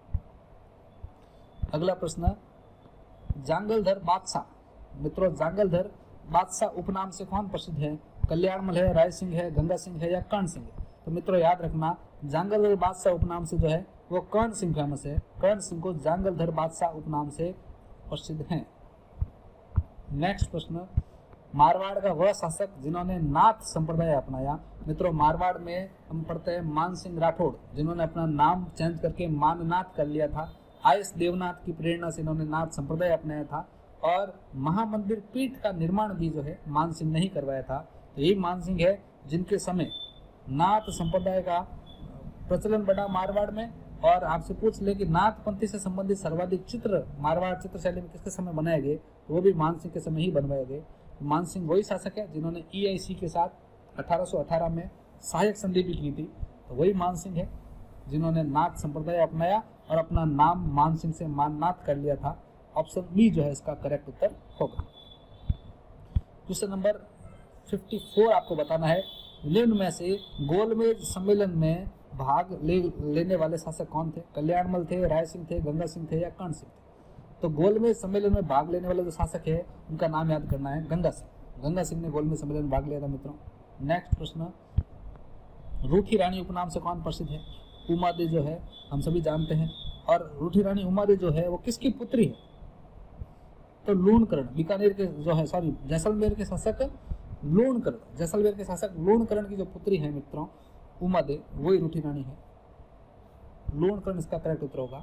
अगला प्रश्न, जांगलधर बादशाह मित्रों, जांगलधर बादशाह उपनाम से कौन प्रसिद्ध है? कल्याणमल है, राय सिंह है, गंगा सिंह है या कर्ण सिंह है? तो मित्रों याद रखना, जांगलधर बादशाह उपनाम से जो है वो कर्ण सिंह फेमस है। कर्ण सिंह को जांगलधर बादशाह उपनाम से प्रसिद्ध हैं। नेक्स्ट प्रश्न, मारवाड़ का वह शासक जिन्होंने नाथ संप्रदाय अपनाया? मित्रों मारवाड़ में हम पढ़ते हैं मान सिंह राठौड़, जिन्होंने अपना नाम चेंज करके माननाथ कर लिया था। आयस देवनाथ की प्रेरणा से इन्होंने नाथ संप्रदाय अपनाया था और महामंदिर पीठ का निर्माण भी जो है मान सिंह ने ही करवाया था। तो यही मान सिंह है जिनके समय नाथ संप्रदाय का प्रचलन बढ़ा मारवाड़ में। और आपसे पूछ ले कि नाथ पंथी से संबंधित सर्वाधिक चित्र मारवाड़ चित्रशैली में किसके समय बनाए गए? तो वो भी मान सिंह के समय ही बनवाए गए। मान सिंह वही शासक है जिन्होंने ई आई सी के साथ अठारह सौ अठारह में सहायक संधि भी की थी। तो वही मान सिंह है जिन्होंने नाथ संप्रदाय अपनाया और अपना नाम मान सिंह से माननाथ कर लिया था। ऑप्शन बी जो है इसका करेक्ट उत्तर होगा। क्वेश्चन नंबर चौवन आपको बताना है, निम्न में से गोलमेज सम्मेलन में भाग ले लेने वाले शासक कौन थे? कल्याणमल थे, राय सिंह थे, गंगा सिंह थे या कर्ण सिंह थे? तो गोलमेज सम्मेलन में भाग लेने वाले जो शासक है उनका नाम याद करना है, गंगा सिंह। गंगा सिंह ने गोलमेज सम्मेलन में भाग लिया था मित्रों। नेक्स्ट प्रश्न, रूठी रानी उपनाम से कौन प्रसिद्ध है? उमादे जो है हम सभी जानते हैं। और रूठी रानी उमादे जो है वो किसकी पुत्री है? तो लूणकरण, बीकानेर के जो है सॉरी जैसलमेर के शासक लूणकरण, जैसलमेर के शासक लूणकरण की जो पुत्री है मित्रों उमादे, वही रूठी रानी है। लूणकरण इसका करेक्ट उत्तर होगा।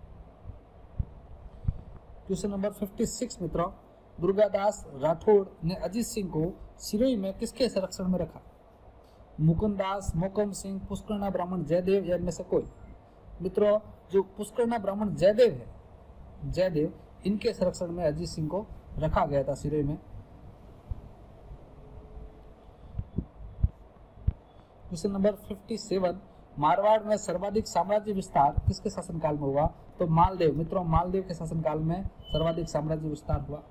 क्वेश्चन नंबर छप्पन मित्रों, दुर्गादास राठौड़ ने अजीत सिंह को सिरोही में किसके संरक्षण में रखा? मुकुंदास, मोकम सिंह, पुष्करणा ब्राह्मण जयदेव या इनमें से कोई? मित्रों जो पुष्करणा ब्राह्मण जयदेव है, जयदेव इनके संरक्षण में अजीत सिंह को रखा गया था सिरोही में। क्वेश्चन नंबर सत्तावन, मारवाड़ में सर्वाधिक साम्राज्य विस्तार किसके शासनकाल में हुआ? तो मालदेव, मित्रों मालदेव के शासनकाल में सर्वाधिक साम्राज्य विस्तार हुआ।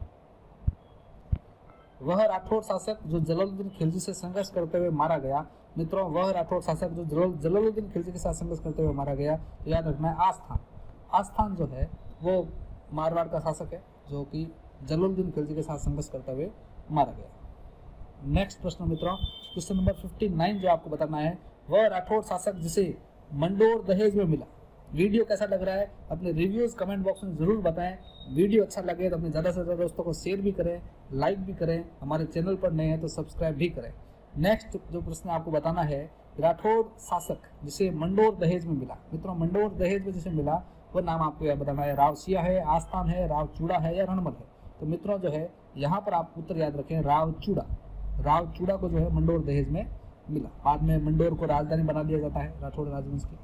वह राठौड़ शासक जो जलालुद्दीन खिलजी से संघर्ष करते हुए मारा गया? मित्रों वह राठौड़ शासक जो जलालुद्दीन खिलजी के साथ संघर्ष करते हुए मारा गया, तो याद रखना है आस्थान। आस्थान जो है वो मारवाड़ का शासक है जो कि जलालुद्दीन खिलजी के साथ संघर्ष करते हुए मारा गया। नेक्स्ट प्रश्न मित्रों, क्वेश्चन नंबर उनसठ जो आपको बताना है, वह राठौड़ शासक जिसे मंडोर दहेज में मिला। वीडियो कैसा लग रहा है अपने रिव्यूज कमेंट बॉक्स में जरूर बताएं। वीडियो अच्छा लगे तो अपने ज़्यादा से ज़्यादा दोस्तों को शेयर भी करें, लाइक भी करें, हमारे चैनल पर नए हैं तो सब्सक्राइब भी करें। नेक्स्ट जो प्रश्न आपको बताना है, राठौड़ शासक जिसे मंडोर दहेज में मिला। मित्रों मंडोर दहेज में जिसे मिला वो नाम आपको यह बताना है, राव सिया है, आस्थान है, राव चूड़ा है या रणमल है? तो मित्रों जो है यहाँ पर आप उत्तर याद रखें, राव चूड़ा। राव चूड़ा को जो है मंडोर दहेज में मिला। बाद में मंडोर को राजधानी बना दिया जाता है राठौड़ राजवंश की।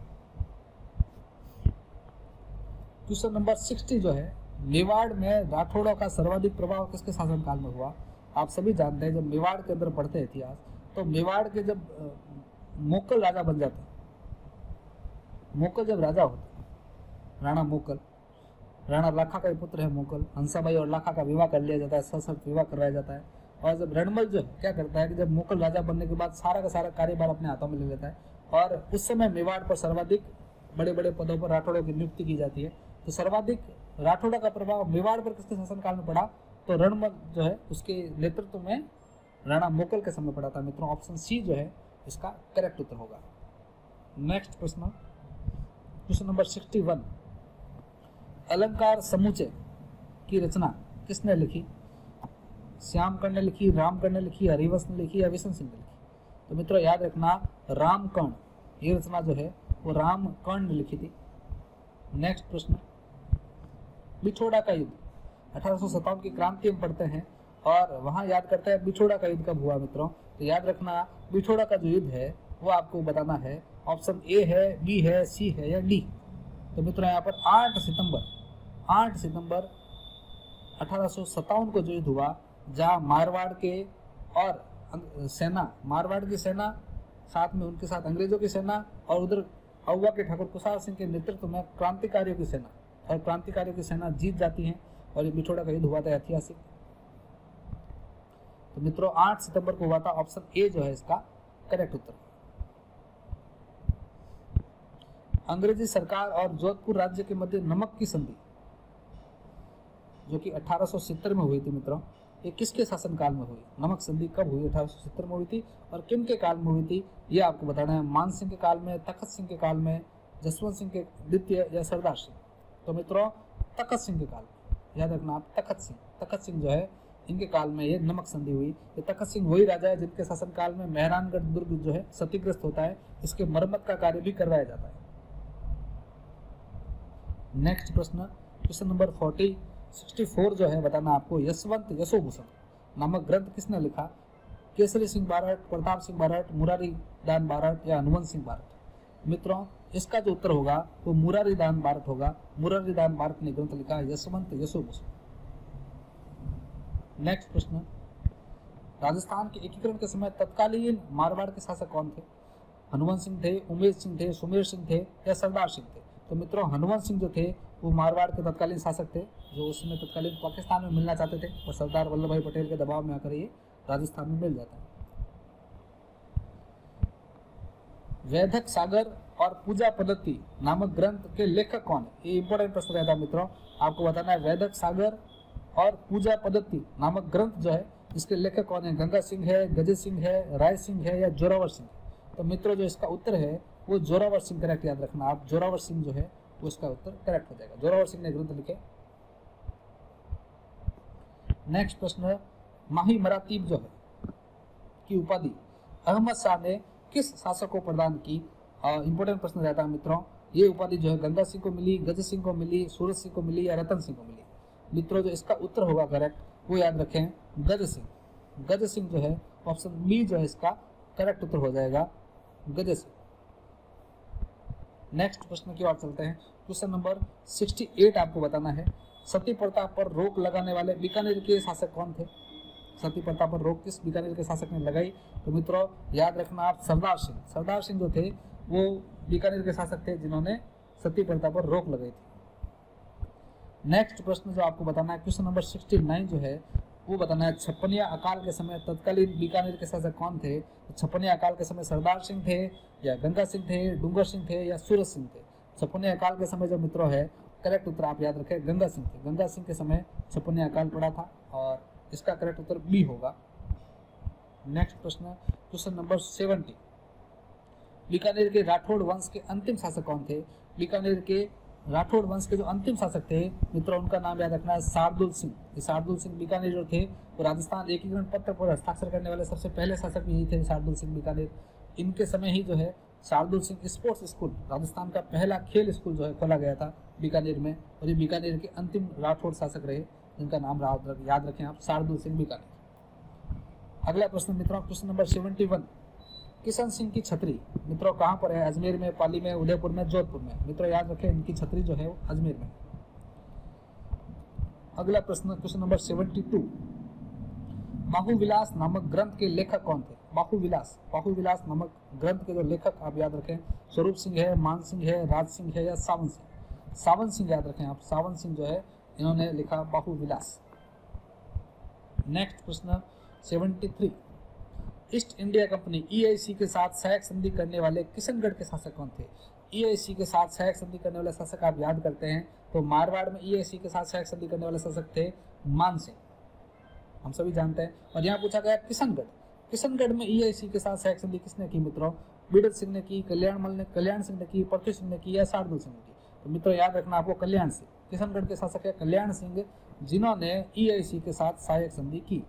क्वेश्चन नंबर साठ जो है, मेवाड़ में राठौड़ों का सर्वाधिक प्रभाव किसके शासनकाल में हुआ? आप सभी जानते हैं जब मेवाड़ के अंदर पढ़ते हैं इतिहास, तो मेवाड़ के जब मोकल राजा बन जाते हैं, मोकल जब राजा होते हैं, राणा मोकल, राणा लाखा का पुत्र है मोकल, हंसाबाई और लाखा का विवाह कर लिया जाता है, सशर्त विवाह करवाया जाता है। और जब रणमल जो है क्या करता है कि जब मोकल राजा बनने के बाद सारा का सारा कार्यभार अपने हाथों में ले लेता है और उस समय मेवाड़ पर सर्वाधिक बड़े बड़े पदों पर राठौड़ों की नियुक्ति की जाती है। तो सर्वाधिक राठौड़ों का प्रभाव मेवाड़ पर किसके शासनकाल में पड़ा? तो रणमल जो है उसके नेतृत्व में राणा मोकल के समय पड़ा था। मित्रों ऑप्शन सी जो है इसका करेक्ट उत्तर होगा। नेक्स्ट प्रश्न, क्वेश्चन नंबर इकसठ, अलंकार समुच्चय की रचना किसने लिखी? श्यामकर्ण ने लिखी, रामकर्ण ने लिखी, हरिवंश ने लिखी या विशन सिंह ने लिखी? तो मित्रों याद रखना रामकर्ण, ये रचना जो है वो रामकर्ण ने लिखी थी। नेक्स्ट प्रश्न, बिछोड़ा का युद्ध अठारह सौ सत्तावन की क्रांति में पढ़ते हैं और वहां याद करते हैं बिछोड़ा का युद्ध कब हुआ मित्रों? तो याद रखना बिछोड़ा का जो युद्ध है वो आपको बताना है। ऑप्शन ए है, बी है, सी है या डी? तो मित्रों यहाँ पर आठ सितंबर आठ सितंबर अठारह सौ सत्तावन को जो युद्ध हुआ, जहाँ मारवाड़ के और सेना, मारवाड़ की सेना साथ में उनके साथ अंग्रेजों की सेना और उधर अहुआ के ठाकुर कुशाल सिंह के नेतृत्व में क्रांतिकारियों की सेना, और क्रांतिकारियों की सेना जीत जाती है और ये बिछोड़ा का युद्ध हुआ था ऐतिहासिक। तो मित्रों आठ सितंबर को हुआ था। ऑप्शन ए जो है इसका करेक्ट उत्तर। अंग्रेजी सरकार और जोधपुर राज्य के मध्य नमक की संधि जो कि अठारह सौ सत्तर में हुई थी मित्रों, ये किसके शासनकाल में हुई? नमक संधि कब हुई? अठारह सौ सत्तर में हुई थी। और किन के काल में हुई थी ये आपको बताना है। मान सिंह के काल में, तखत सिंह के काल में, जसवंत सिंह के द्वितीय या सरदार सिंह? तो मित्रों तखत सिंह के काल में, याद रखना आप तखत सिंह तखत सिंह जो है इनके काल में ये नमक संधि हुई। ये तखत सिंह वही राजा है जिनके शासनकाल में मेहरानगढ़ दुर्ग जो है क्षतिग्रस्त होता है, इसके मरम्मत का कार्य भी करवाया जाता है। नेक्स्ट प्रश्न, question number forty sixty four जो है बताना आपको, यशवंत यशोभूषण नामक ग्रंथ किसने लिखा? केसरी सिंह बारट, प्रताप सिंह बारट, मुरारी दान बारट या हनुवंत सिंह बारट? मित्रों इसका जो उत्तर होगा वो मुरारी दान बारट होगा। मुरारी दान बारट ने ग्रंथ लिखा यशवंत यशोभूषण। नेक्स्ट प्रश्न, राजस्थान के एकीकरण के समय तत्कालीन मारवाड़ के शासक कौन थे? हनुवंत सिंह थे, उमेश सिंह थे, सुमेर सिंह थे या सरदार सिंह थे? तो मित्रों हनुवंत सिंह जो थे वो मारवाड़ के तत्कालीन शासक थे, जो उस समय तत्कालीन पाकिस्तान में मिलना चाहते थे और सरदार वल्लभ भाई पटेल के दबाव में आकर ये राजस्थान में मिल जाता है। वैदक सागर और पूजा पद्धति नामक ग्रंथ के लेखक कौन है? ये इंपॉर्टेंट प्रश्न रहता है मित्रों, आपको बताना है। वैदक सागर और पूजा पद्धति नामक ग्रंथ जो है इसके लेखक कौन है? गंगा सिंह है, गजय सिंह है, राय सिंह है या जोरावर सिंह? तो मित्रों जो इसका उत्तर है वो जोरावर सिंह करेक्ट, याद रखना आप। जोरावर सिंह जो है वो इसका उत्तर करेक्ट हो जाएगा। जोरावर सिंह ने ग्रंथ लिखे। नेक्स्ट प्रश्न, माही मरातीब जो है की उपाधि अहमद शाह ने किस शासक को प्रदान की? इंपॉर्टेंट प्रश्न रहता है मित्रों। ये उपाधि जो है गंगा सिंह को मिली, गज सिंह को मिली, सूरज सिंह को मिली या रतन सिंह को मिली? मित्रों जो इसका उत्तर होगा करेक्ट वो याद रखें गज सिंह। गज सिंह जो है ऑप्शन बी जो है इसका करेक्ट उत्तर हो जाएगा, गज सिंह। नेक्स्ट प्रश्न की ओर चलते हैं। क्वेश्चन नंबर अड़सठ आपको बताना है, सती प्रथा पर रोक लगाने वाले बीकानेर के शासक कौन थे? सती प्रथा पर रोक किस बीकानेर के शासक ने लगाई? तो मित्रों याद रखना आप सरदार सिंह। सरदार सिंह जो थे वो बीकानेर के शासक थे जिन्होंने सती प्रथा पर रोक लगाई थी। नेक्स्ट प्रश्न जो आपको बताना है, क्वेश्चन नंबर उनहत्तर जो है वो बताना है, छप्पनिया अकाल के समय तत्कालीन बीकानेर के शासक कौन थे? छप्पनिया अकाल के समय सरदार सिंह थे या गंगा सिंह थे, डूंगर सिंह थे या सूरज सिंह थे? छप्पनिया अकाल के समय जो मित्रों है करेक्ट उत्तर आप याद रखें गंगा सिंह थे। गंगा सिंह के समय छप्पनिया अकाल पड़ा था और इसका करेक्ट उत्तर बी होगा। नेक्स्ट प्रश्न, क्वेश्चन नंबर सत्तर, बीकानेर के राठौड़ वंश के अंतिम शासक कौन थे? बीकानेर के राठौड़ वंश के जो अंतिम शासक थे मित्रों उनका नाम याद रखना है शार्दुल सिंह। ये शार्दुल सिंह बीकानेर जो थे वो राजस्थान एकीकरण पत्र पर हस्ताक्षर करने वाले सबसे पहले शासक भी यही थे, शार्दुल सिंह बीकानेर। इनके समय ही जो है शार्दुल सिंह स्पोर्ट्स स्कूल, राजस्थान का पहला खेल स्कूल जो है खोला गया था बीकानेर में, और ये बीकानेर के अंतिम राठौड़ शासक रहे जिनका नाम याद रखें आप, शार्दुल सिंह बीकानेर। अगला प्रश्न मित्रों, क्वेश्चन नंबर इकहत्तर, किशन सिंह की छतरी मित्रों कहाँ पर है? अजमेर में, पाली में, उदयपुर में, जोधपुर में? मित्रों याद रखें इनकी छतरी जो है वो अजमेर में। अगला प्रश्न क्वेश्चन नंबर बहत्तर, बाहुविलास नामक ग्रंथ के लेखक कौन थे? बाहुविलास बाहुविलास नामक ग्रंथ के जो लेखक आप याद रखें स्वरूप सिंह है, मान सिंह है, राज सिंह है या सावन सिंह? सावन सिंह याद रखें आप, सावन सिंह जो है इन्होंने लिखा बाहुविलास। नेक्स्ट प्रश्न तिहत्तर, East India Company E I C के साथ सहायक संधि करने वाले किशनगढ़ के शासक कौन थे? ई आई सी के साथ सहायक संधि करने वाले शासक आप याद करते हैं तो मारवाड़ में ई आई सी के साथ सहायक संधि करने वाले शासक थे मान सिंह, हम सभी जानते हैं। और यहाँ पूछा गया किशनगढ़, किशनगढ़ में ई आई सी के साथ सहायक संधि किसने की मित्रों? बिडल सिंह ने की, कल्याण मल ने कल्याण सिंह ने की, पृथ्वी सिंह ने की या शार्दुल सिंह ने की? तो मित्रों याद रखना आपको कल्याण सिंह, किशनगढ़ के शासक है कल्याण सिंह, जिन्होंने ईआईसी के साथ सहायक संधि की।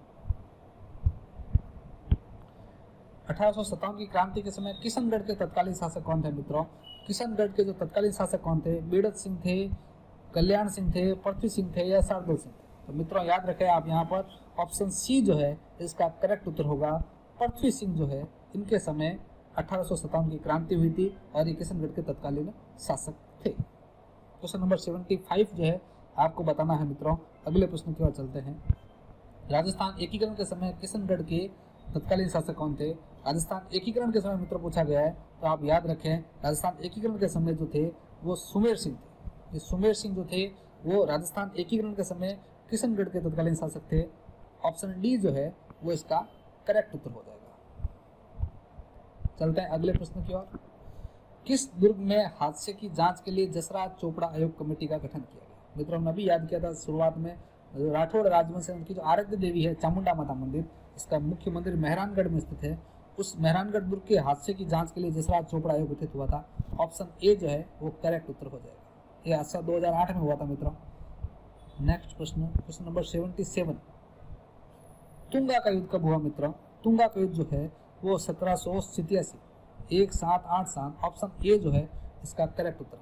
अठारह सौ सत्तावन की क्रांति के समय किशनगढ़ के तत्कालीन शासक कौन थे मित्रों? किशनगढ़ के जो तत्कालीन शासक कौन थे? बेड़त सिंह थे, कल्याण सिंह थे, पृथ्वी सिंह थे या शार्दुल सिंह थे? तो मित्रों याद रखें आप यहाँ पर ऑप्शन सी जो है इसका करेक्ट उत्तर होगा। पृथ्वी सिंह जो है इनके समय अठारह सौ सत्तावन की क्रांति हुई थी और ये किशनगढ़ के तत्कालीन शासक थे। क्वेश्चन नंबर पचहत्तर जो है आपको बताना है मित्रों। अगले प्रश्न की ओर चलते हैं। राजस्थान एकीकरण के समय किशनगढ़ के तत्कालीन शासक कौन थे? राजस्थान एकीकरण के समय मित्रों पूछा गया है, तो आप याद रखें राजस्थान एकीकरण के समय जो थे वो सुमेर सिंह थे। ये सुमेर सिंह जो थे वो राजस्थान एकीकरण के समय किशनगढ़ के तत्कालीन शासक थे। ऑप्शन डी जो है वो इसका करेक्ट उत्तर हो जाएगा। चलते हैं अगले प्रश्न की ओर। किस दुर्ग में हादसे की जांच के लिए जसराज चोपड़ा आयोग कमेटी का गठन किया गया? मित्रों हमने अभी याद किया था शुरुआत में, राठौड़ राजवंश उनकी जो आराध्य देवी है चामुंडा माता मंदिर, इसका मुख्य मंदिर मेहरानगढ़ में स्थित है। उस मेहरानगढ़ दुर्ग के हादसे की जांच के लिए जसराज चोपड़ा आयोग गठित हुआ था। ऑप्शन ए जो है वो करेक्ट उत्तर हो जाएगा। ये हादसा दो हज़ार आठ में हुआ था मित्रों। नेक्स्ट प्रश्न, क्वेश्चन नंबर सतहत्तर। तुंगा का युद्ध कब हुआ मित्रों? तुंगा का युद्ध जो है वो सत्रह सौ सतासी एक सात आठ सात। ऑप्शन ए जो है इसका करेक्ट उत्तर।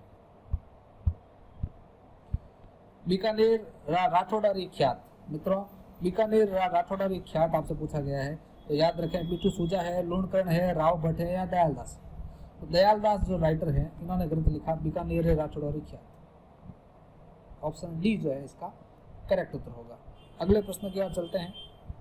बीकानेर रा राठौड़ारी ख्यात मित्रों, बीकानेर रा राठौड़ारी ख्यात आपसे पूछा गया है, तो याद रखें बिट्टू सूजा है, लूणकरण है, राव भट्ट है या दयालदास। तो दयालदास जो राइटर है इन्होंने ग्रंथ लिखा बीकानेर राठौड़ारी ख्यात। ऑप्शन डी जो है इसका करेक्ट उत्तर होगा। अगले प्रश्न की ओर चलते हैं।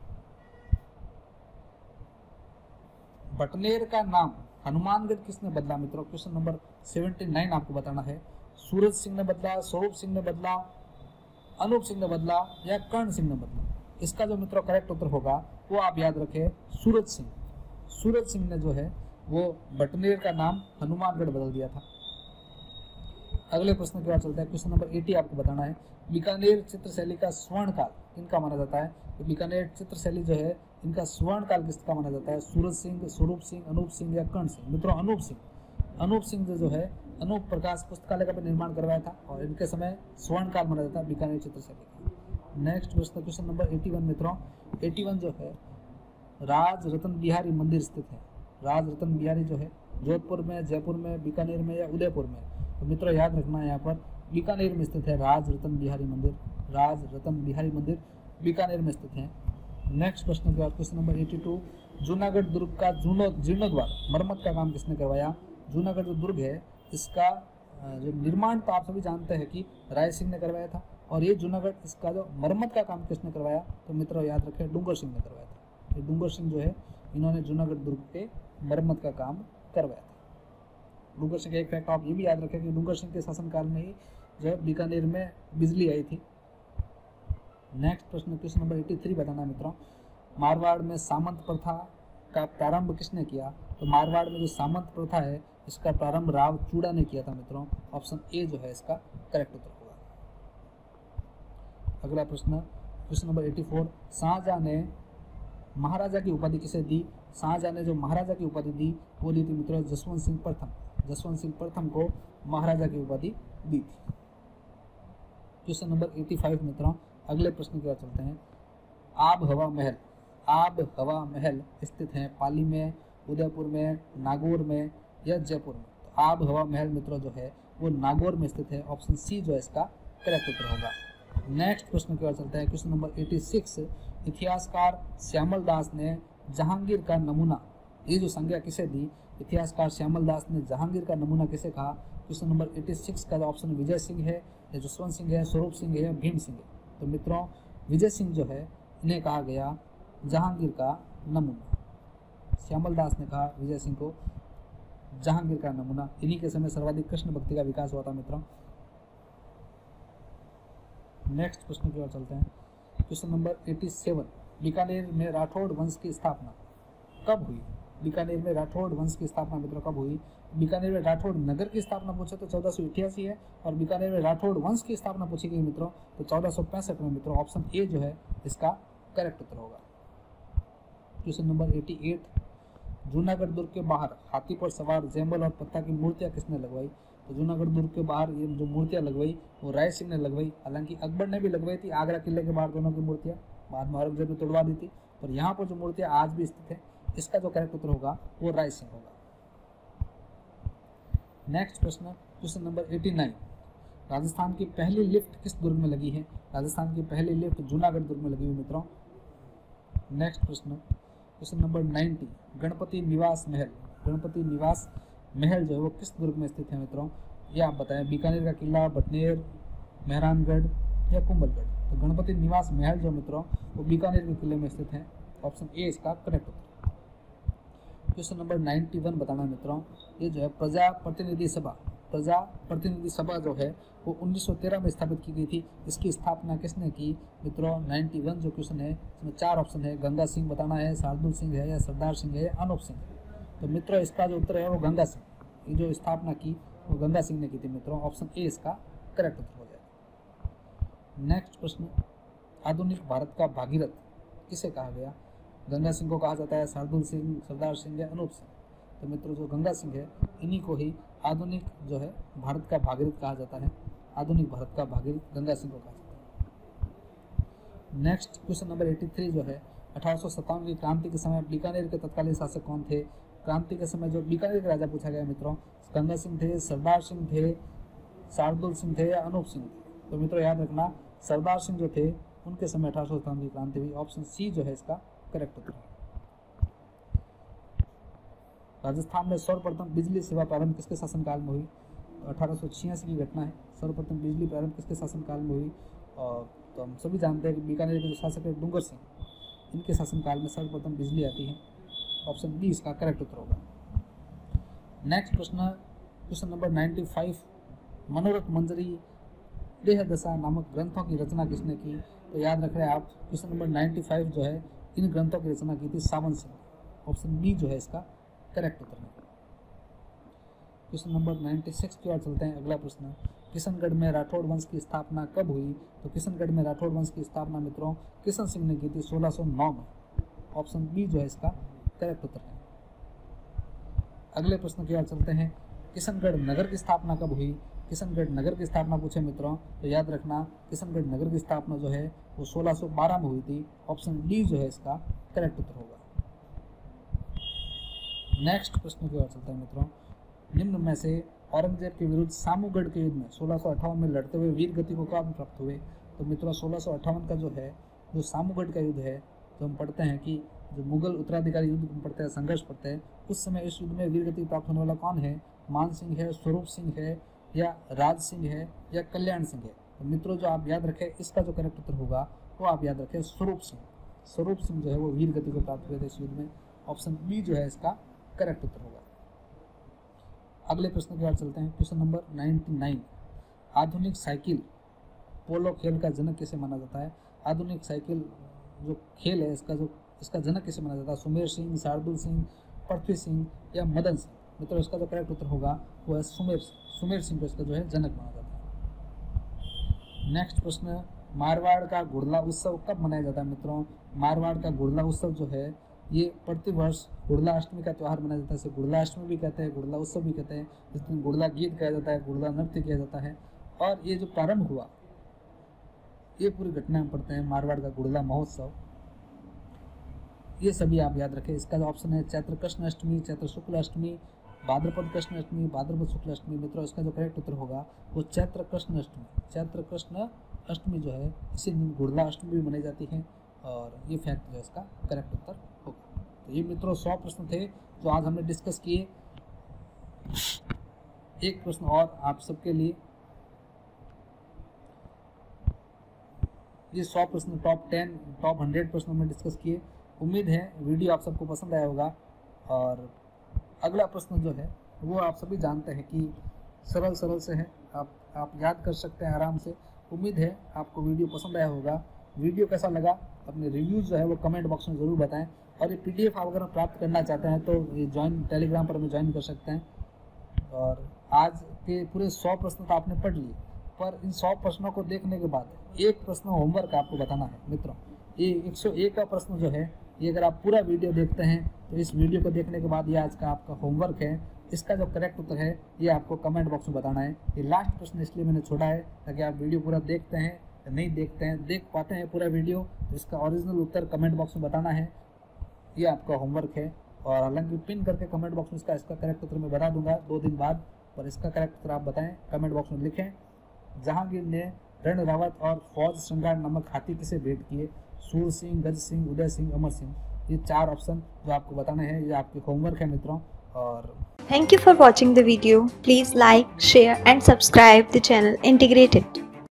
बटनेर का नाम हनुमानगढ़ किसने बदला मित्रों? क्वेश्चन नंबर उन्यासी आपको बताना है। सूरज सिंह ने बदला, स्वरूप सिंह ने बदला, अनूप सिंह ने बदला या कर्ण सिंह ने बदला? इसका जो मित्रों करेक्ट उत्तर होगा वो आप याद रखें सूरज सिंह। सूरज सिंह ने जो है वो बटनेर का नाम हनुमानगढ़ बदल दिया था। अगले प्रश्न की ओर चलते हैं। क्वेश्चन नंबर अस्सी आपको बताना है। बीकानेर चित्रशैली का स्वर्ण काल इनका माना जाता है। तो बीकानेर चित्रशैली जो है इनका स्वर्ण काल किसका माना जाता है? सूरज सिंह, स्वरूप सिंह, अनूप सिंह या कर्ण सिंह? मित्रों अनूप सिंह। अनूप सिंह जो है अनूप प्रकाश पुस्तकालय का भी निर्माण करवाया था और इनके समय स्वर्ण काल माना जाता है बीकानेर चित्रशैली का। नेक्स्ट प्रश्न, क्वेश्चन नंबर इक्यासी मित्रों। इक्यासी जो है राज रतन बिहारी मंदिर स्थित है। राज रतन बिहारी जो है जोधपुर में, जयपुर में, बीकानेर में या उदयपुर में? तो मित्रों याद रखना है यहाँ पर बीकानेर में स्थित है राज रतन बिहारी मंदिर। राज रतन बिहारी मंदिर बीकानेर में स्थित है। नेक्स्ट प्रश्न के बाद क्वेश्चन नंबर बयासी। जूनागढ़ दुर्ग का जूनो जीर्णोद्वार मरम्मत का काम किसने करवाया? जूनागढ़ जो दुर्ग है इसका जो निर्माण तो आप सभी जानते हैं कि राय सिंह ने करवाया था, और ये जूनागढ़ इसका जो मरम्मत का काम किसने करवाया? तो मित्रों याद रखें डूंगर सिंह ने करवाया था। ये डूंगर सिंह जो है इन्होंने जूनागढ़ दुर्ग के मरम्मत का काम करवाया था। डूंगर सिंह का एक फैक्ट आप ये भी याद रखें कि डूंगर सिंह के शासनकाल में ही जो है बीकानेर में बिजली आई थी। नेक्स्ट प्रश्न, क्वेश्चन नंबर तिरासी बताना मित्रों। मारवाड़ में सामंत प्रथा का प्रारंभ किसने किया? तो मारवाड़ में जो सामंत प्रथा है इसका प्रारंभ राव चूड़ा ने किया था मित्रों। ऑप्शन ए जो है इसका करेक्ट उत्तर होगा। अगला प्रश्न, क्वेश्चन नंबर चौरासी। शाहजहां ने महाराजा की उपाधि किसे दी? शाहजहां ने जो महाराजा की उपाधि दी वो दी थी मित्रों जसवंत सिंह प्रथम। जसवंत सिंह प्रथम को महाराजा की उपाधि दी थी। क्वेश्चन नंबर पचासी मित्रों। अगले प्रश्न की ओर चलते हैं। आब हवा महल आब हवा महल स्थित है पाली में, उदयपुर में, नागौर में या जयपुर में? तो आब हवा महल मित्रों जो है वो नागौर में स्थित है। ऑप्शन सी जो है इसका करेक्ट उत्तर होगा। नेक्स्ट प्रश्न की ओर चलते हैं। क्वेश्चन नंबर छियासी। इतिहासकार श्यामल दास ने जहांगीर का नमूना, ये जो संज्ञा किसे दी? इतिहासकार श्यामल दास ने जहांगीर का नमूना किसे कहा? क्वेश्चन नंबर छियासी का जो ऑप्शन विजय सिंह है, या जसवंत सिंह है, स्वरूप सिंह है या भीम सिंह है? तो मित्रों विजय सिंह जो है इन्हें कहा गया जहांगीर का नमूना। श्यामल दास ने कहा विजय सिंह को जहांगीर का नमूना। इन्हीं के समय सर्वाधिक कृष्ण भक्ति का विकास हुआ था मित्रों। नेक्स्ट प्रश्न की ओर चलते हैं। क्वेश्चन नंबर सत्तासी। बीकानेर में राठौड़ वंश की स्थापना कब हुई? बीकानेर में राठौड़ वंश की स्थापना मित्रों कब हुई? बीकानेर में राठौड़ नगर की स्थापना पूछे तो चौदह सौ अठासी है, और बीकानेर में राठौड़ वंश की स्थापना पूछी गई मित्रों तो चौदह सौ पैंसठ में मित्रों। ऑप्शन ए जो है इसका करेक्ट उत्तर होगा। क्वेश्चन नंबर अठासी। जूनागढ़ दुर्ग के बाहर हाथी पर सवार जैमल और पत्ता की मूर्तियां किसने लगवाई? तो जूनागढ़ दुर्ग के बाहर ये जो मूर्तियां लगवाई वो राय सिंह ने लगवाई। हालांकि अकबर ने भी लगवाई थी आगरा किले के बाहर दोनों की मूर्तियां, बाद में औरंगजेब ने तोड़वा दी थी, पर यहाँ पर जो मूर्तियां आज भी स्थित है इसका जो करेक्ट उत्तर होगा वो राय सिंह होगा। नेक्स्ट प्रश्न, क्वेश्चन नंबर नवासी, राजस्थान की पहली लिफ्ट किस दुर्ग में लगी है? राजस्थान की पहली लिफ्ट जूनागढ़ दुर्ग में लगी हुई मित्रों। नेक्स्ट प्रश्न, क्वेश्चन नंबर नब्बे, गणपति निवास महल, गणपति निवास महल जो है वो किस दुर्ग में स्थित है मित्रों? ये आप बताएं, बीकानेर का किला, बटनेर, मेहरानगढ़ या कुंभलगढ़। तो गणपति निवास महल जो मित्रों वो बीकानेर के किले में स्थित है। ऑप्शन ए इसका करेक्ट उत्तर। क्वेश्चन नंबर इक्यानवे बताना मित्रों, ये जो है प्रजा प्रतिनिधि सभा, प्रजा प्रतिनिधि सभा जो है वो उन्नीस सौ तेरह में स्थापित की गई थी। इसकी स्थापना किसने की मित्रों? इक्यानवे जो क्वेश्चन है इसमें चार ऑप्शन है, गंगा सिंह बताना है, शार्दुल सिंह है या सरदार सिंह है या अनूप सिंह। तो मित्रों इसका जो उत्तर है वो गंगा सिंह, ये जो स्थापना की वो गंगा सिंह ने की थी मित्रों। ऑप्शन ए इसका करेक्ट उत्तर हो जाएगा। नेक्स्ट प्रश्न, आधुनिक भारत का भागीरथ किसे कहा गया? गंगा सिंह को कहा जाता है, शार्दुल सिंह, सरदार सिंह या अनूप सिंह। तो मित्रों जो गंगा सिंह है इन्हीं को ही आधुनिक जो है भारत का भागीरथ कहा जाता है। आधुनिक भारत का भागीरथ गंगा सिंह को कहा जाता है। नेक्स्ट क्वेश्चन नंबर तिरासी जो है, अठारह सौ सत्तावन की क्रांति के समय बीकानेर के तत्कालीन शासक कौन थे? क्रांति के समय जो बीकानेर के राजा पूछा गया मित्रों, गंगा सिंह थे, सरदार सिंह थे, शार्दुल सिंह थे या अनूप सिंह थे। तो मित्रों याद रखना सरदार सिंह जो थे उनके समय अठारह सौ सत्तावन की क्रांति हुई। ऑप्शन सी जो है इसका करेक्ट उत्तर है। राजस्थान में सर्वप्रथम बिजली सेवा प्रारंभ किसके शासनकाल में हुई? तो अठारह सौ छियासी की घटना है। सर्वप्रथम बिजली प्रारंभ किसके शासनकाल में हुई? और तो हम सभी जानते हैं कि बीकानेर के जो शासक है डूंगर सिंह, इनके शासनकाल में सर्वप्रथम बिजली आती है। ऑप्शन बी इसका करेक्ट उत्तर होगा। नेक्स्ट प्रश्न, क्वेश्चन नंबर पचानवे, मनोरथ मंजरी देह दशा नामक ग्रंथों की रचना किसने की? तो याद रख रहे हैं आप, क्वेश्चन नंबर पचानवे जो है इन ग्रंथों की रचना की थी सावन सिंह। ऑप्शन बी जो है इसका करेक्ट उत्तर है। क्वेश्चन नंबर छियानवे की ओर चलते हैं। अगला प्रश्न, किशनगढ़ में राठौड़ वंश की स्थापना कब हुई? तो किशनगढ़ में राठौड़ वंश की स्थापना मित्रों किशन सिंह ने की थी सोलह सौ नौ में। ऑप्शन बी जो है इसका करेक्ट उत्तर है। अगले प्रश्न की ओर चलते हैं, किशनगढ़ नगर की स्थापना कब हुई? किशनगढ़ नगर की स्थापना पूछे मित्रों तो याद रखना किशनगढ़ नगर की स्थापना जो है वो सोलह सौ बारह में हुई थी। ऑप्शन डी जो है इसका करेक्ट उत्तर होगा। नेक्स्ट प्रश्न की ओर चलते हैं मित्रों, निम्न में से औरंगजेब के विरुद्ध सामूगढ़ के युद्ध में सोलह सौ अट्ठावन में लड़ते हुए वीर गति को कब प्राप्त हुए? तो मित्रों सोलह सौ अट्ठावन का जो है जो सामूगढ़ का युद्ध है, जो हम पढ़ते हैं कि जो मुगल उत्तराधिकारी युद्ध पढ़ते हैं, संघर्ष पढ़ते हैं, उस समय इस युद्ध में वीर गति प्राप्त होने वाला कौन है? मान सिंह है, स्वरूप सिंह है या राज सिंह है या कल्याण सिंह है? तो मित्रों जो आप याद रखें इसका जो करेक्ट उत्तर होगा वो आप याद रखें स्वरूप सिंह। स्वरूप सिंह जो है वो वीर गति को प्राप्त हुए थे इस युद्ध में। ऑप्शन बी जो है इसका करेक्ट उत्तर होगा। अगले प्रश्न की ओर चलते हैं। क्वेश्चन नंबर निन्यानवे, आधुनिक साइकिल पोलो खेल का जनक किसे माना जाता है? आधुनिक साइकिल जो खेल है इसका जो इसका जनक किसे माना जाता है? सुमेर सिंह, शार्दुल सिंह, पृथ्वी सिंह या मदन सिंह? मित्रों इसका जो करेक्ट उत्तर होगा वो है सुमेर सिंह। सुमेर सिंह को इसका जो है जनक माना जाता है। नेक्स्ट प्रश्न, मारवाड़ का गुड़ला उत्सव कब मनाया जाता है मित्रों? मारवाड़ का गुड़ला उत्सव जो है ये प्रतिवर्ष गुड़ला अष्टमी का त्यौहार मनाया जाता है। इसे गुड़ला अष्टमी भी कहते हैं, गुड़ला उत्सव भी कहते हैं। इस दिन गुड़ला गीत गाया जाता है, गुड़ला नृत्य किया जाता है। और ये जो प्रारंभ हुआ ये पूरी घटना हम पढ़ते हैं, मारवाड़ का गुड़ला महोत्सव। ये सभी आप याद रखें। इसका जो ऑप्शन है चैत्र कृष्ण अष्टमी, चैत्र शुक्ल अष्टमी, भाद्रपद कृष्ण अष्टमी, भाद्रपद शुक्ल अष्टमी। मित्रों इसका जो करेक्ट उत्तर होगा वो चैत्र कृष्ण अष्टमी। चैत्र कृष्ण अष्टमी जो है इसी दिन गुड़ला अष्टमी भी मनाई जाती है और ये फैक्ट जो है इसका करेक्ट उत्तर होगा। तो ये मित्रों सौ प्रश्न थे जो आज हमने डिस्कस किए। एक प्रश्न और आप सबके लिए, ये सौ प्रश्न टॉप टेन टॉप हंड्रेड प्रश्न हमने डिस्कस किए। उम्मीद है वीडियो आप सबको पसंद आया होगा। और अगला प्रश्न जो है वो आप सभी जानते हैं कि सरल सरल से है, आप आप याद कर सकते हैं आराम से। उम्मीद है आपको वीडियो पसंद आया होगा। वीडियो कैसा लगा अपने रिव्यूज़ जो है वो कमेंट बॉक्स में ज़रूर बताएं। और ये पीडीएफ आप अगर प्राप्त करना चाहते हैं तो ये ज्वाइन टेलीग्राम पर हमें ज्वाइन कर सकते हैं। और आज के पूरे सौ प्रश्न तो आपने पढ़ लिए, पर इन सौ प्रश्नों को देखने के बाद एक प्रश्न होमवर्क आपको बताना है मित्रों। ये एक सौ एक का प्रश्न जो है ये अगर आप पूरा वीडियो देखते हैं तो इस वीडियो को देखने के बाद ये आज का आपका होमवर्क है। इसका जो करेक्ट उत्तर है ये आपको कमेंट बॉक्स में बताना है। ये लास्ट प्रश्न इसलिए मैंने छोड़ा है ताकि आप वीडियो पूरा देखते हैं या नहीं देखते हैं, देख पाते हैं पूरा वीडियो तो इसका ओरिजिनल उत्तर कमेंट बॉक्स में बताना है। ये आपका होमवर्क है और हालांकि पिन करके कमेंट बॉक्स में इसका इसका करेक्ट उत्तर मैं बता दूंगा दो दिन बाद, पर इसका करेक्ट उत्तर आप बताएं, कमेंट बॉक्स में लिखें। जहांगीर ने रण रावत और फौज श्रृंगार नामक हाथी किसे भेंट किए? सूर सिंह, गज सिंह, उदय सिंह, अमर सिंह। ये चार ऑप्शन जो आपको बताने हैं, ये आपके होमवर्क है मित्रों। और Thank you for watching the video. Please like, share and subscribe the channel Integrated.